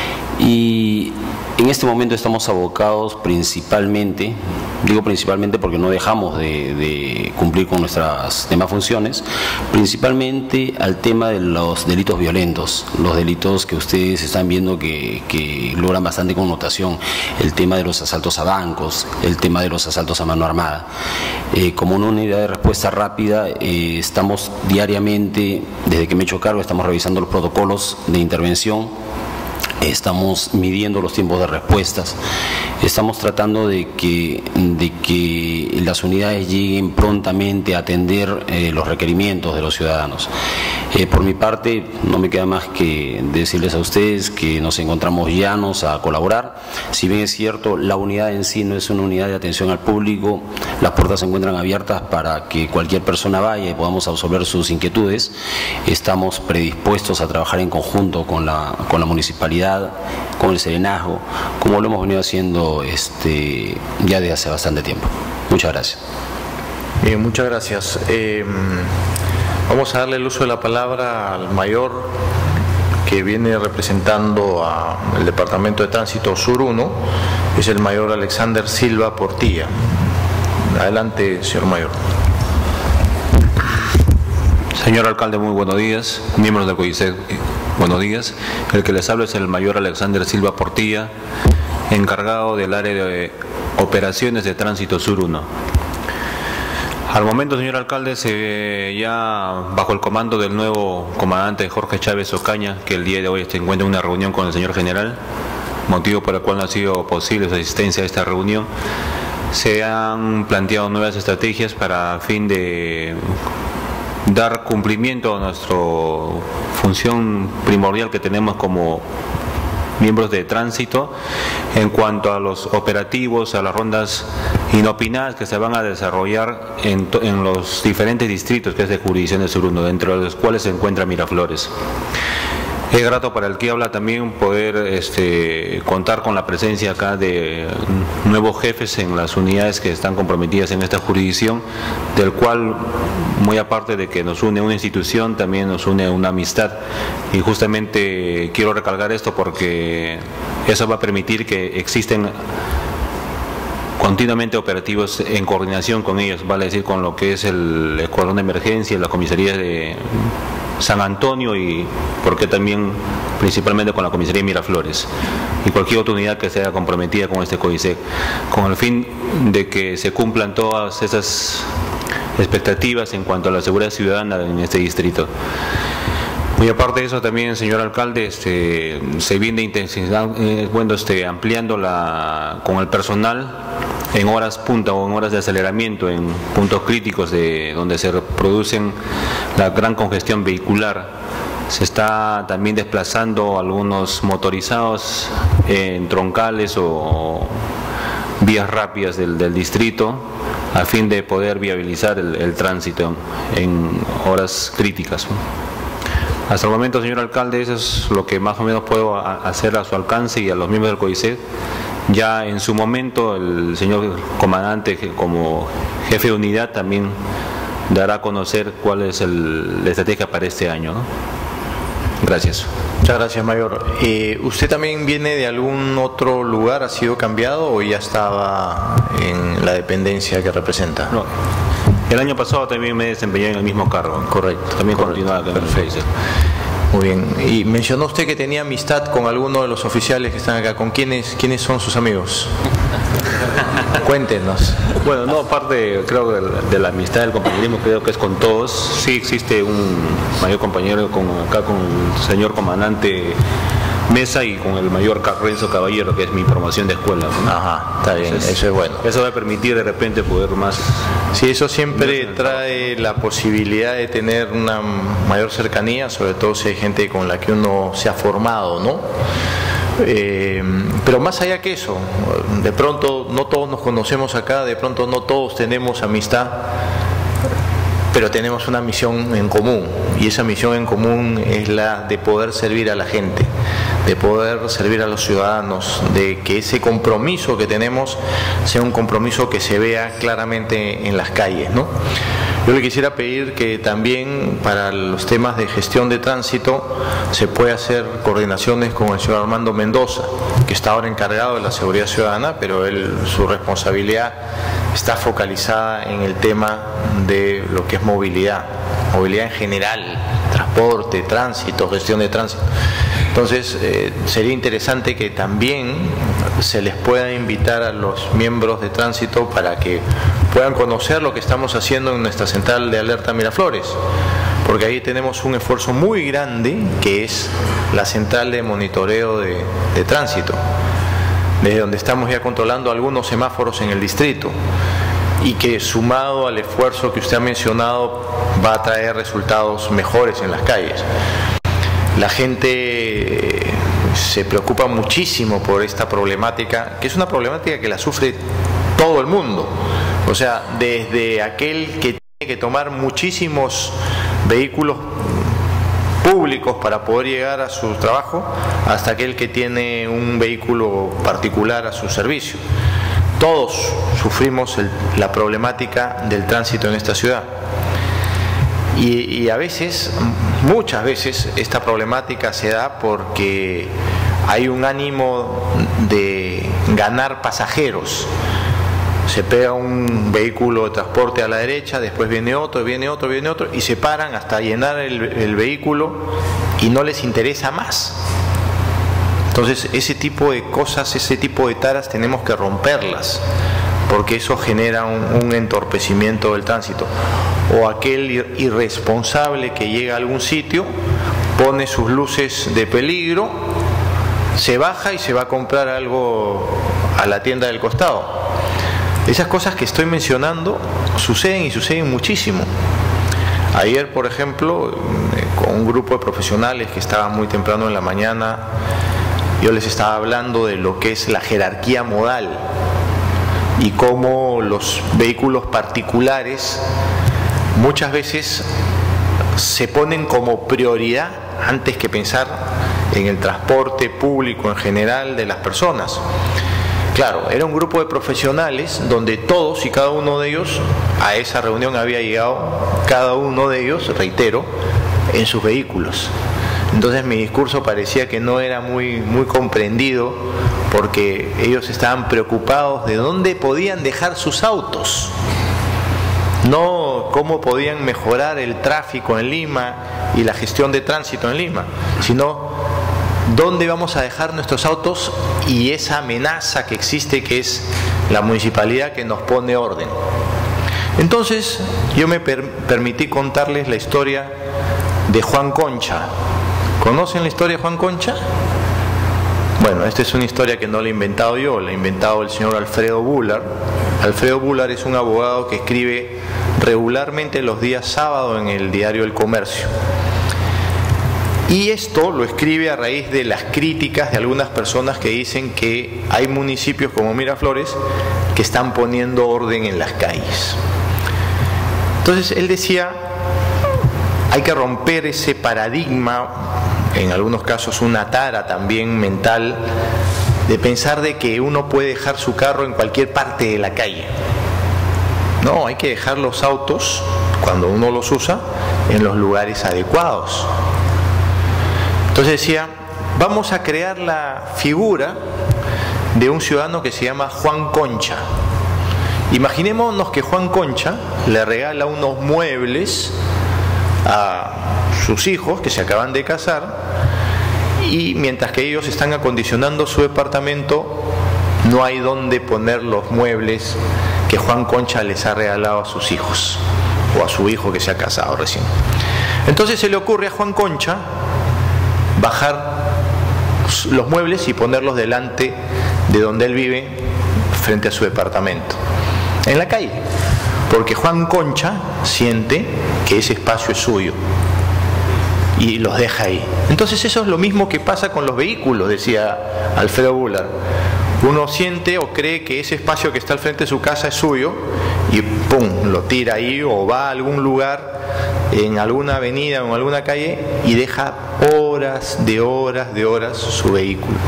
y en este momento estamos abocados principalmente, digo principalmente porque no dejamos de cumplir con nuestras demás funciones, principalmente al tema de los delitos violentos, los delitos que ustedes están viendo que logran bastante connotación, el tema de los asaltos a bancos, el tema de los asaltos a mano armada. Como una unidad de respuesta rápida, estamos diariamente, desde que me he hecho cargo, estamos revisando los protocolos de intervención. Estamos midiendo los tiempos de respuestas, estamos tratando de que las unidades lleguen prontamente a atender los requerimientos de los ciudadanos. Por mi parte, no me queda más que decirles a ustedes que nos encontramos llanos a colaborar. Si bien es cierto, la unidad en sí no es una unidad de atención al público, las puertas se encuentran abiertas para que cualquier persona vaya y podamos absolver sus inquietudes. Estamos predispuestos a trabajar en conjunto con la municipalidad, con el serenazgo, como lo hemos venido haciendo ya desde hace bastante tiempo. Muchas gracias. Bien, muchas gracias. Vamos a darle el uso de la palabra al mayor que viene representando al Departamento de Tránsito Sur 1, es el mayor Alexander Silva Portilla. Adelante, señor mayor. Señor alcalde, muy buenos días. Miembros del CODISEC, buenos días. El que les habla es el mayor Alexander Silva Portilla, encargado del área de operaciones de Tránsito Sur 1. Al momento, señor alcalde, ya bajo el comando del nuevo comandante Jorge Chávez Ocaña, que el día de hoy se encuentra en una reunión con el señor general, motivo por el cual no ha sido posible su asistencia a esta reunión, se han planteado nuevas estrategias para fin de dar cumplimiento a nuestra función primordial que tenemos como miembros de tránsito en cuanto a los operativos, a las rondas inopinadas que se van a desarrollar en los diferentes distritos que es de jurisdicción de Sur 1, dentro de los cuales se encuentra Miraflores. Es grato para el que habla también poder contar con la presencia acá de nuevos jefes en las unidades que están comprometidas en esta jurisdicción, del cual, muy aparte de que nos une una institución, también nos une una amistad. Y justamente quiero recalcar esto porque eso va a permitir que existen continuamente operativos en coordinación con ellos, vale decir con lo que es el escuadrón de emergencia, las comisarías de San Antonio y porque también principalmente con la comisaría de Miraflores y cualquier otra unidad que sea comprometida con este CODISEC, con el fin de que se cumplan todas esas expectativas en cuanto a la seguridad ciudadana en este distrito. Muy aparte de eso también, señor alcalde, se viene ampliando con el personal en horas punta o en horas de aceleramiento en puntos críticos de donde se producen la gran congestión vehicular. Se está también desplazando algunos motorizados en troncales o vías rápidas del distrito a fin de poder viabilizar el tránsito en horas críticas. Hasta el momento, señor alcalde, eso es lo que más o menos puedo hacer a su alcance y a los miembros del CODISEC. Ya en su momento el señor comandante como jefe de unidad también dará a conocer cuál es la estrategia para este año, ¿no? Gracias. Muchas gracias, mayor. ¿Usted también viene de algún otro lugar? ¿Ha sido cambiado o ya estaba en la dependencia que representa? No. El año pasado también me desempeñé en el mismo cargo. Correcto. También continuaba. Perfecto. Muy bien. Y mencionó usted que tenía amistad con alguno de los oficiales que están acá. ¿Con quiénes son sus amigos? Cuéntenos. Bueno, no, aparte creo de la amistad, del compañerismo, creo que es con todos. Sí existe un mayor compañero acá con el señor comandante Mesa y con el mayor Renzo Caballero, que es mi promoción de escuela, ¿no? Ajá, está bien, entonces, eso es bueno. Eso va a permitir de repente poder más... Sí, eso siempre trae la posibilidad de tener una mayor cercanía, sobre todo si hay gente con la que uno se ha formado, ¿no? Pero más allá que eso, de pronto no todos nos conocemos acá, de pronto no todos tenemos amistad, pero tenemos una misión en común, y esa misión en común es la de poder servir a la gente, de poder servir a los ciudadanos, de que ese compromiso que tenemos sea un compromiso que se vea claramente en las calles, ¿no? Yo le quisiera pedir que también para los temas de gestión de tránsito se pueda hacer coordinaciones con el señor Armando Mendoza, que está ahora encargado de la seguridad ciudadana, pero su responsabilidad está focalizada en el tema de lo que es movilidad en general, transporte, tránsito, gestión de tránsito. Entonces sería interesante que también se les pueda invitar a los miembros de tránsito para que puedan conocer lo que estamos haciendo en nuestra central de alerta Miraflores, porque ahí tenemos un esfuerzo muy grande que es la central de monitoreo de tránsito, desde donde estamos ya controlando algunos semáforos en el distrito, y que sumado al esfuerzo que usted ha mencionado va a traer resultados mejores en las calles. La gente se preocupa muchísimo por esta problemática, que es una problemática que la sufre todo el mundo. O sea, desde aquel que tiene que tomar muchísimos vehículos públicos para poder llegar a su trabajo, hasta aquel que tiene un vehículo particular a su servicio. Todos sufrimos la problemática del tránsito en esta ciudad. Y a veces, muchas veces, esta problemática se da porque hay un ánimo de ganar pasajeros. Se pega un vehículo de transporte a la derecha, después viene otro, y se paran hasta llenar el vehículo y no les interesa más. Entonces, ese tipo de cosas, ese tipo de taras tenemos que romperlas, porque eso genera un entorpecimiento del tránsito. O aquel irresponsable que llega a algún sitio, pone sus luces de peligro, se baja y se va a comprar algo a la tienda del costado. Esas cosas que estoy mencionando suceden y suceden muchísimo. Ayer, por ejemplo, con un grupo de profesionales que estaban muy temprano en la mañana, yo les estaba hablando de lo que es la jerarquía modal y cómo los vehículos particulares muchas veces se ponen como prioridad antes que pensar en el transporte público en general de las personas. Claro, era un grupo de profesionales donde todos y cada uno de ellos, a esa reunión había llegado cada uno de ellos, reitero, en sus vehículos. Entonces mi discurso parecía que no era muy comprendido, porque ellos estaban preocupados de dónde podían dejar sus autos, no cómo podían mejorar el tráfico en Lima y la gestión de tránsito en Lima, sino dónde vamos a dejar nuestros autos y esa amenaza que existe, que es la municipalidad que nos pone orden. Entonces yo me permití contarles la historia de Juan Concha. ¿Conocen la historia de Juan Concha? Bueno, esta es una historia que no la he inventado yo, la ha inventado el señor Alfredo Bular. Alfredo Bular es un abogado que escribe regularmente los días sábados en el diario El Comercio. Y esto lo escribe a raíz de las críticas de algunas personas que dicen que hay municipios como Miraflores que están poniendo orden en las calles. Entonces él decía, hay que romper ese paradigma, en algunos casos una tara también mental, de pensar de que uno puede dejar su carro en cualquier parte de la calle. No, hay que dejar los autos, cuando uno los usa, en los lugares adecuados. Entonces decía, vamos a crear la figura de un ciudadano que se llama Juan Concha. Imaginémonos que Juan Concha le regala unos muebles a sus hijos que se acaban de casar, y mientras que ellos están acondicionando su departamento, no hay dónde poner los muebles que Juan Concha les ha regalado a sus hijos, o a su hijo que se ha casado recién. Entonces se le ocurre a Juan Concha bajar los muebles y ponerlos delante de donde él vive, frente a su departamento, en la calle, porque Juan Concha siente que ese espacio es suyo y los deja ahí. Entonces eso es lo mismo que pasa con los vehículos, decía Alfredo Bular. Uno siente o cree que ese espacio que está al frente de su casa es suyo y ¡pum!, lo tira ahí, o va a algún lugar, en alguna avenida o en alguna calle, y deja horas de horas su vehículo.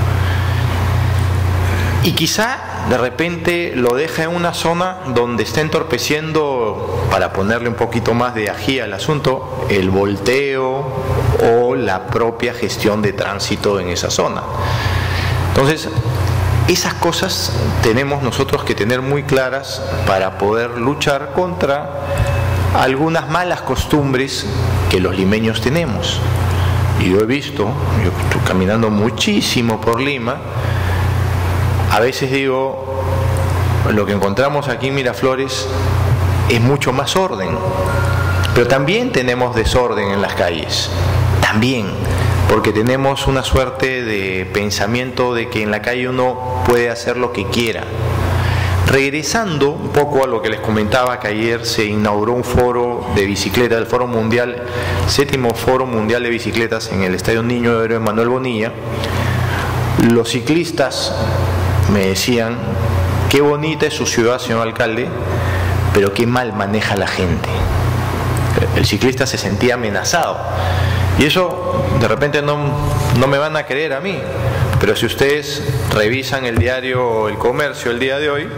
Y quizá de repente lo deja en una zona donde está entorpeciendo, para ponerle un poquito más de ají al asunto, el volteo o la propia gestión de tránsito en esa zona. Entonces, esas cosas tenemos nosotros que tener muy claras para poder luchar contra algunas malas costumbres que los limeños tenemos. Y yo he visto, yo estoy caminando muchísimo por Lima, a veces digo, lo que encontramos aquí en Miraflores es mucho más orden, pero también tenemos desorden en las calles, también, porque tenemos una suerte de pensamiento de que en la calle uno puede hacer lo que quiera. Regresando un poco a lo que les comentaba, que ayer se inauguró un foro de bicicleta, el Foro Mundial, 7º Foro Mundial de Bicicletas en el Estadio Niño de Héroe Manuel Bonilla. Los ciclistas me decían, qué bonita es su ciudad, señor alcalde, pero qué mal maneja la gente. El ciclista se sentía amenazado. Y eso de repente no me van a creer a mí, pero si ustedes revisan el diario El Comercio el día de hoy,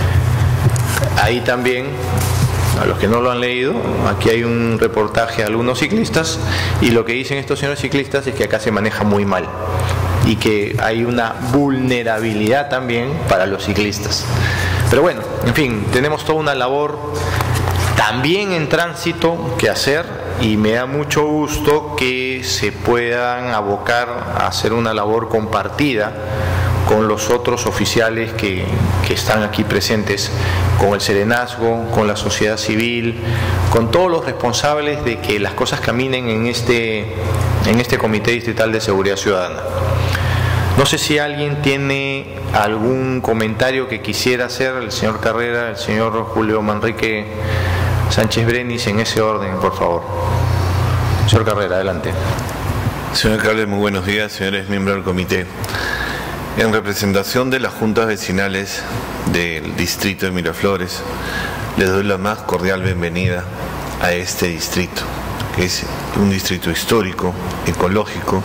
ahí también, a los que no lo han leído, aquí hay un reportaje a algunos ciclistas, y lo que dicen estos señores ciclistas es que acá se maneja muy mal y que hay una vulnerabilidad también para los ciclistas. Pero bueno, en fin, tenemos toda una labor también en tránsito que hacer, y me da mucho gusto que se puedan abocar a hacer una labor compartida con los otros oficiales que están aquí presentes, con el serenazgo, con la sociedad civil, con todos los responsables de que las cosas caminen en este Comité Distrital de Seguridad Ciudadana. No sé si alguien tiene algún comentario que quisiera hacer, el señor Carrera, el señor Julio Manrique Sánchez Brenis, en ese orden, por favor. Señor Carrera, adelante. Señor alcalde, muy buenos días, señores miembros del comité. En representación de las juntas vecinales del distrito de Miraflores, les doy la más cordial bienvenida a este distrito, que es un distrito histórico, ecológico,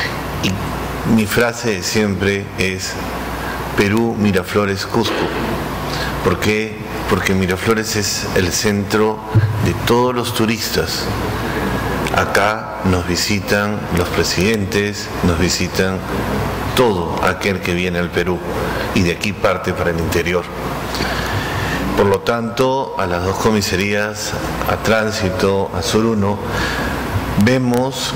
y mi frase de siempre es Perú, Miraflores, Cusco. ¿Por qué? Porque Miraflores es el centro de todos los turistas. Acá nos visitan los presidentes, nos visitan todo aquel que viene al Perú y de aquí parte para el interior. Por lo tanto, a las dos comisarías, a Tránsito, a Sur 1, vemos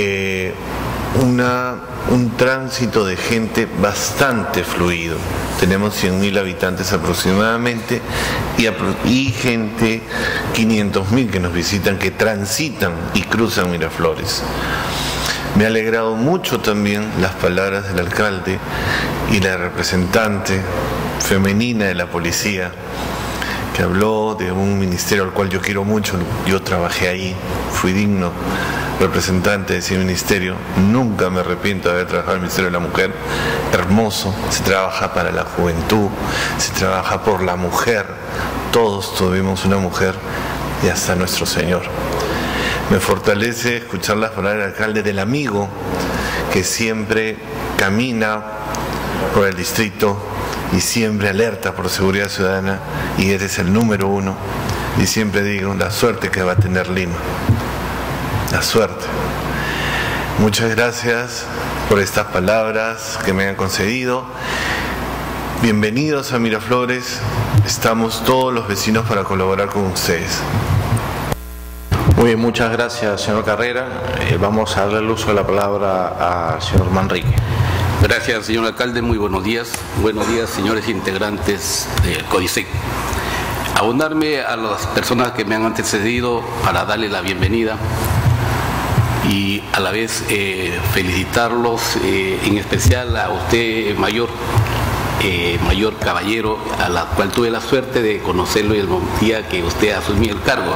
un tránsito de gente bastante fluido. Tenemos 100.000 habitantes aproximadamente y gente, 500.000 que nos visitan, que transitan y cruzan Miraflores. Me ha alegrado mucho también las palabras del alcalde y la representante femenina de la policía, que habló de un ministerio al cual yo quiero mucho. Yo trabajé ahí, fui digno representante de ese ministerio, nunca me arrepiento de haber trabajado en el Ministerio de la Mujer. Hermoso, se trabaja para la juventud, se trabaja por la mujer, todos tuvimos una mujer y hasta nuestro Señor. Me fortalece escuchar las palabras del alcalde, del amigo que siempre camina por el distrito y siempre alerta por seguridad ciudadana, y eres el número 1. Y siempre digo, la suerte que va a tener Lima, la suerte. Muchas gracias por estas palabras que me han concedido. Bienvenidos a Miraflores, estamos todos los vecinos para colaborar con ustedes. Muy bien, muchas gracias, señor Carrera. Vamos a darle el uso de la palabra al señor Manrique. Gracias, señor alcalde. Muy buenos días. Buenos días, señores integrantes del CODISEC. Abonarme a las personas que me han antecedido para darle la bienvenida y a la vez felicitarlos, en especial a usted, mayor caballero, a la cual tuve la suerte de conocerlo el día que usted asumió el cargo.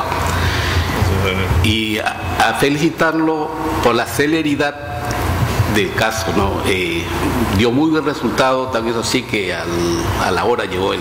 Y a felicitarlo por la celeridad del caso, ¿no? Dio muy buen resultado, tal vez así que a la hora llegó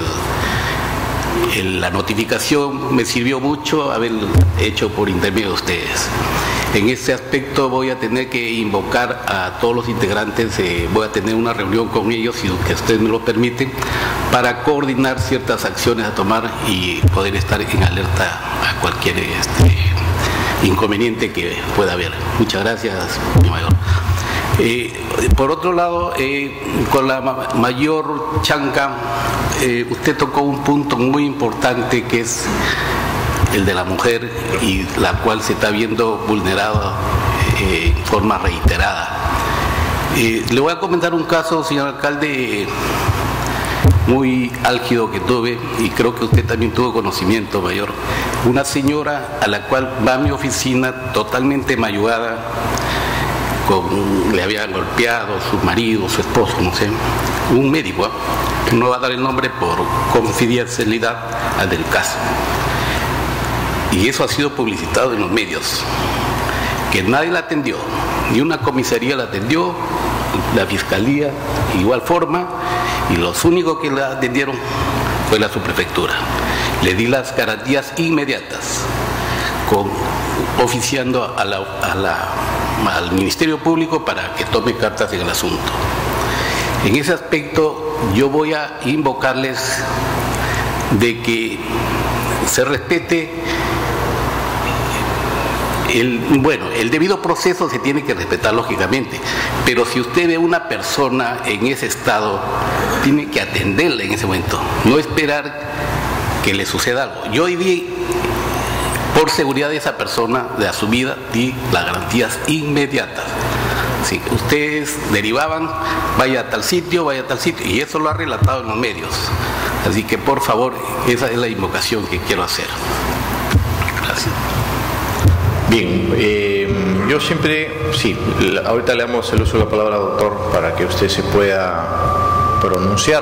la notificación. Me sirvió mucho haber hecho por intermedio de ustedes. En ese aspecto voy a tener que invocar a todos los integrantes, voy a tener una reunión con ellos, si que ustedes me lo permiten, para coordinar ciertas acciones a tomar y poder estar en alerta a cualquier inconveniente que pueda haber. Muchas gracias, mi mayor. Por otro lado, con la mayor Chanca, usted tocó un punto muy importante, que es el de la mujer, y la cual se está viendo vulnerada en forma reiterada. Le voy a comentar un caso, señor alcalde, muy álgido que tuve, y creo que usted también tuvo conocimiento, mayor. Una señora a la cual va a mi oficina totalmente mayugada, le habían golpeado su marido, su esposo, no sé, un médico, no va a dar el nombre por confidencialidad al del caso. Y eso ha sido publicitado en los medios, que nadie la atendió, ni una comisaría la atendió, la fiscalía igual forma, y los únicos que la atendieron fue la subprefectura. Le di las garantías inmediatas, oficiando al Ministerio Público para que tome cartas en el asunto. En ese aspecto yo voy a invocarles de que se respete el debido proceso. Se tiene que respetar lógicamente, pero si usted ve una persona en ese estado, tiene que atenderla en ese momento, no esperar que le suceda algo. Yo di, por seguridad de esa persona, de su vida, di las garantías inmediatas. Si ustedes derivaban, vaya a tal sitio, y eso lo ha relatado en los medios. Así que por favor, esa es la invocación que quiero hacer. Gracias. Bien, yo siempre, sí, ahorita le damos el uso de la palabra, doctor, para que usted se pueda pronunciar.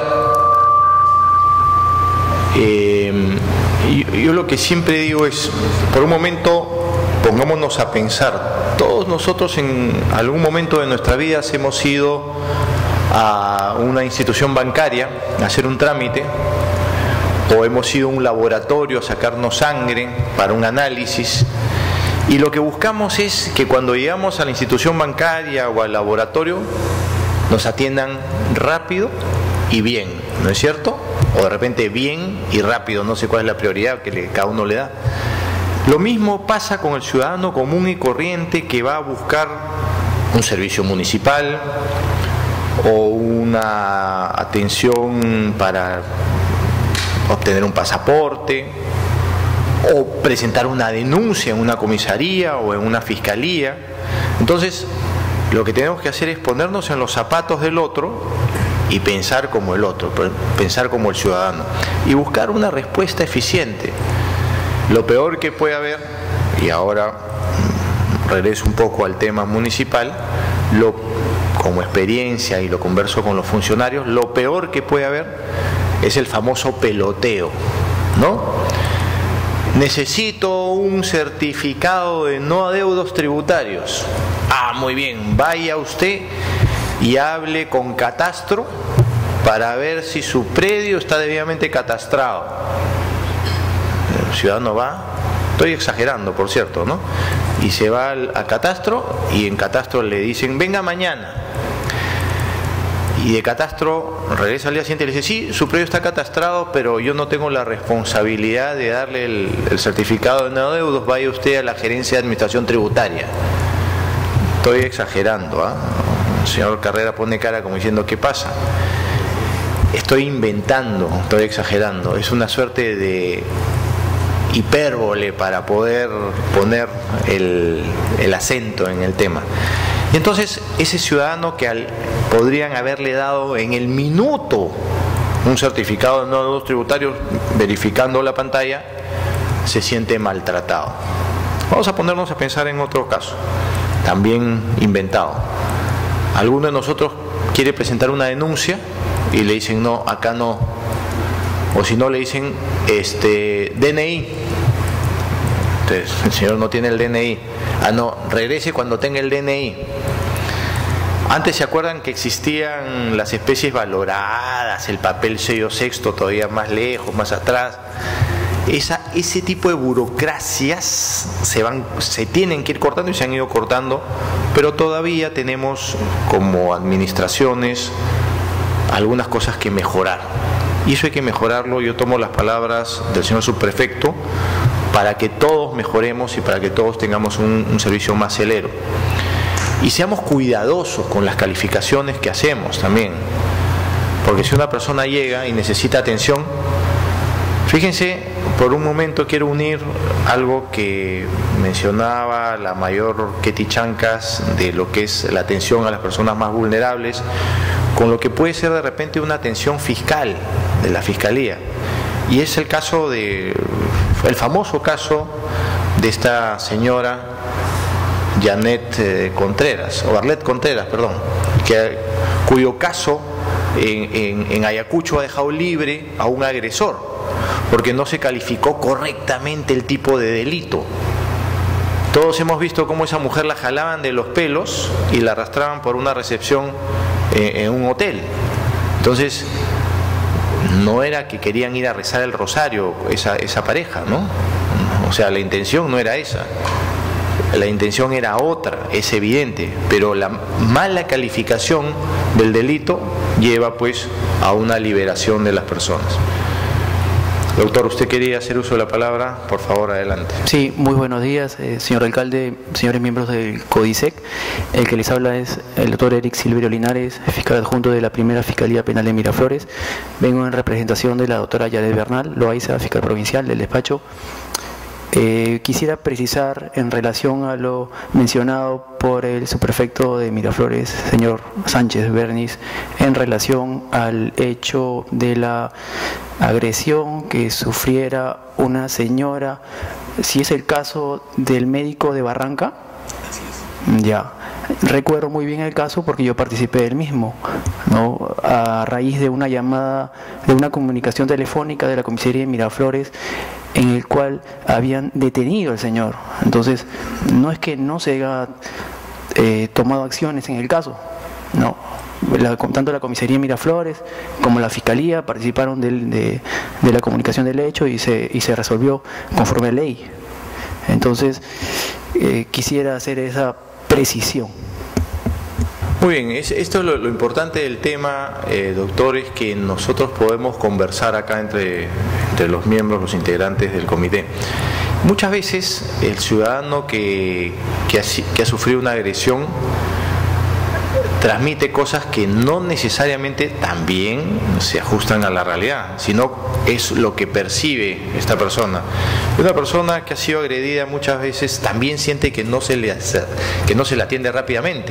Yo lo que siempre digo es, por un momento, pongámonos a pensar. Todos nosotros en algún momento de nuestra vida hemos ido a una institución bancaria a hacer un trámite, o hemos ido a un laboratorio a sacarnos sangre para un análisis, y lo que buscamos es que cuando llegamos a la institución bancaria o al laboratorio nos atiendan rápido y bien, ¿no es cierto? O de repente bien y rápido, no sé cuál es la prioridad que cada uno le da. Lo mismo pasa con el ciudadano común y corriente que va a buscar un servicio municipal o una atención para obtener un pasaporte o presentar una denuncia en una comisaría o en una fiscalía. Entonces, lo que tenemos que hacer es ponernos en los zapatos del otro y pensar como el otro, pensar como el ciudadano y buscar una respuesta eficiente. Lo peor que puede haber, y ahora regreso un poco al tema municipal, como experiencia y lo converso con los funcionarios, lo peor que puede haber es el famoso peloteo, ¿no? Necesito un certificado de no adeudos tributarios. Ah, muy bien, vaya usted y hable con Catastro para ver si su predio está debidamente catastrado. El ciudadano va, estoy exagerando por cierto, ¿no? Y se va a Catastro y en Catastro le dicen, venga mañana. Y de Catastro regresa al día siguiente y le dice, sí, su predio está catastrado, pero yo no tengo la responsabilidad de darle el certificado de no adeudos, vaya usted a la gerencia de administración tributaria. Estoy exagerando, ¿ah? El señor Carrera pone cara como diciendo, ¿qué pasa? Estoy inventando, estoy exagerando. Es una suerte de hipérbole para poder poner el acento en el tema. Y entonces ese ciudadano que podrían haberle dado en el minuto un certificado de no adeudos tributarios verificando la pantalla, se siente maltratado. Vamos a ponernos a pensar en otro caso, también inventado. Alguno de nosotros quiere presentar una denuncia y le dicen, no, acá no. O si no, le dicen, DNI. Entonces, el señor no tiene el DNI. Ah, no, regrese cuando tenga el DNI. Antes se acuerdan que existían las especies valoradas, el papel sello sexto todavía más lejos, más atrás. Ese tipo de burocracias se tienen que ir cortando y se han ido cortando, pero todavía tenemos como administraciones algunas cosas que mejorar. Y eso hay que mejorarlo. Yo tomo las palabras del señor subprefecto para que todos mejoremos y para que todos tengamos un servicio más celero. Y seamos cuidadosos con las calificaciones que hacemos también. Porque si una persona llega y necesita atención, fíjense, por un momento quiero unir algo que mencionaba la mayor Ketty Chancas de lo que es la atención a las personas más vulnerables, con lo que puede ser de repente una atención fiscal de la Fiscalía. Y es el famoso caso de esta señora Arlet Contreras, perdón, cuyo caso en Ayacucho ha dejado libre a un agresor, porque no se calificó correctamente el tipo de delito. Todos hemos visto cómo esa mujer la jalaban de los pelos y la arrastraban por una recepción en un hotel. Entonces, no era que querían ir a rezar el rosario esa pareja, ¿no? O sea, la intención no era esa. La intención era otra, es evidente, pero la mala calificación del delito lleva pues a una liberación de las personas. Doctor, ¿usted quería hacer uso de la palabra? Por favor, adelante. Sí, muy buenos días, señor alcalde, señores miembros del CODISEC. El que les habla es el doctor Eric Silverio Linares, fiscal adjunto de la Primera Fiscalía Penal de Miraflores. Vengo en representación de la doctora Yadet Bernal Loaiza, fiscal provincial del despacho. Quisiera precisar en relación a lo mencionado por el subprefecto de Miraflores, señor Sánchez Bernis, en relación al hecho de la agresión que sufriera una señora, si es el caso del médico de Barranca. Ya, recuerdo muy bien el caso porque yo participé del mismo, ¿no? A raíz de una llamada, de una comunicación telefónica de la comisaría de Miraflores, en el cual habían detenido al señor. Entonces, no es que no se haya tomado acciones en el caso, no. Tanto la comisaría de Miraflores como la fiscalía participaron de la comunicación del hecho y se resolvió conforme a ley. Entonces, quisiera hacer esa precisión. Muy bien, esto es lo importante del tema, doctor, es que nosotros podemos conversar acá entre los miembros, los integrantes del comité. Muchas veces el ciudadano que ha sufrido una agresión transmite cosas que no necesariamente también se ajustan a la realidad, sino es lo que percibe esta persona. Una persona que ha sido agredida muchas veces también siente que no se le atiende rápidamente.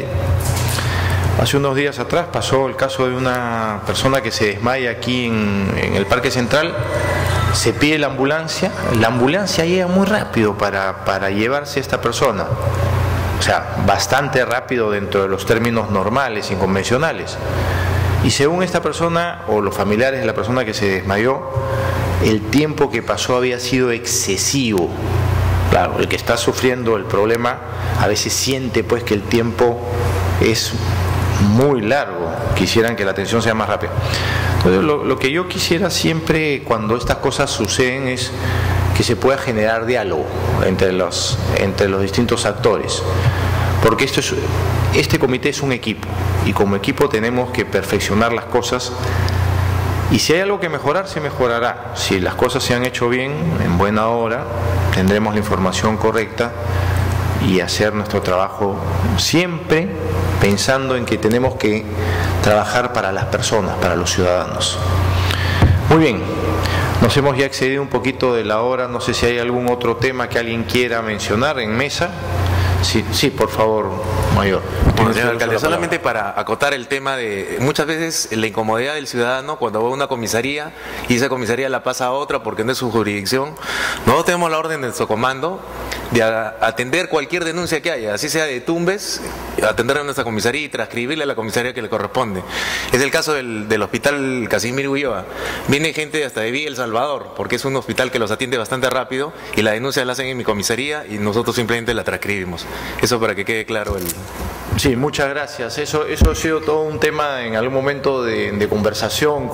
Hace unos días atrás pasó el caso de una persona que se desmaya aquí en el Parque Central. Se pide la ambulancia llega muy rápido para llevarse a esta persona. O sea, bastante rápido dentro de los términos normales y convencionales. Y según esta persona o los familiares de la persona que se desmayó, el tiempo que pasó había sido excesivo. Claro, el que está sufriendo el problema a veces siente pues que el tiempo es muy largo, quisieran que la atención sea más rápida. Entonces, lo que yo quisiera siempre cuando estas cosas suceden es que se pueda generar diálogo entre los distintos actores, porque este comité es un equipo y como equipo tenemos que perfeccionar las cosas, y si hay algo que mejorar, se mejorará. Si las cosas se han hecho bien, en buena hora, tendremos la información correcta y hacer nuestro trabajo siempre pensando en que tenemos que trabajar para las personas, para los ciudadanos. Muy bien, nos hemos ya excedido un poquito de la hora, no sé si hay algún otro tema que alguien quiera mencionar en mesa. Sí, por favor, mayor. Bueno, señor alcalde, solamente para acotar el tema de muchas veces la incomodidad del ciudadano cuando va a una comisaría y esa comisaría la pasa a otra porque no es su jurisdicción. Nosotros tenemos la orden de nuestro comando de atender cualquier denuncia que haya, así sea de Tumbes, atender a nuestra comisaría y transcribirle a la comisaría que le corresponde. Es el caso del hospital Casimiro Ulloa. Viene gente hasta de Villa El Salvador, porque es un hospital que los atiende bastante rápido y la denuncia la hacen en mi comisaría y nosotros simplemente la transcribimos. Eso para que quede claro el... Sí, muchas gracias. Eso ha sido todo un tema en algún momento de conversación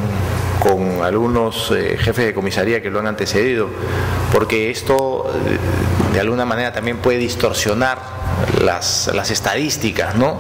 con algunos jefes de comisaría que lo han antecedido, porque esto de alguna manera también puede distorsionar las estadísticas, ¿no?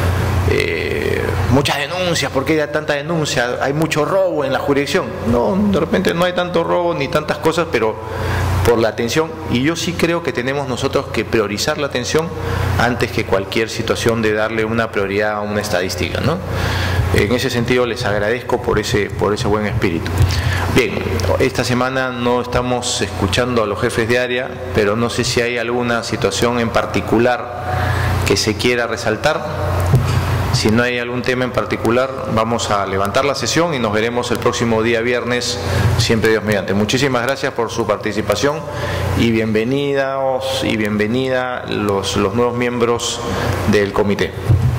Muchas denuncias, ¿por qué hay tanta denuncia? Hay mucho robo en la jurisdicción. No, de repente no hay tanto robo ni tantas cosas, pero por la atención, y yo sí creo que tenemos nosotros que priorizar la atención antes que cualquier situación de darle una prioridad a una estadística, ¿no? En ese sentido les agradezco por ese buen espíritu. Bien, esta semana no estamos escuchando a los jefes de área, pero no sé si hay alguna situación en particular que se quiera resaltar. Si no hay algún tema en particular, vamos a levantar la sesión y nos veremos el próximo día viernes, siempre Dios mediante. Muchísimas gracias por su participación y bienvenida los nuevos miembros del comité.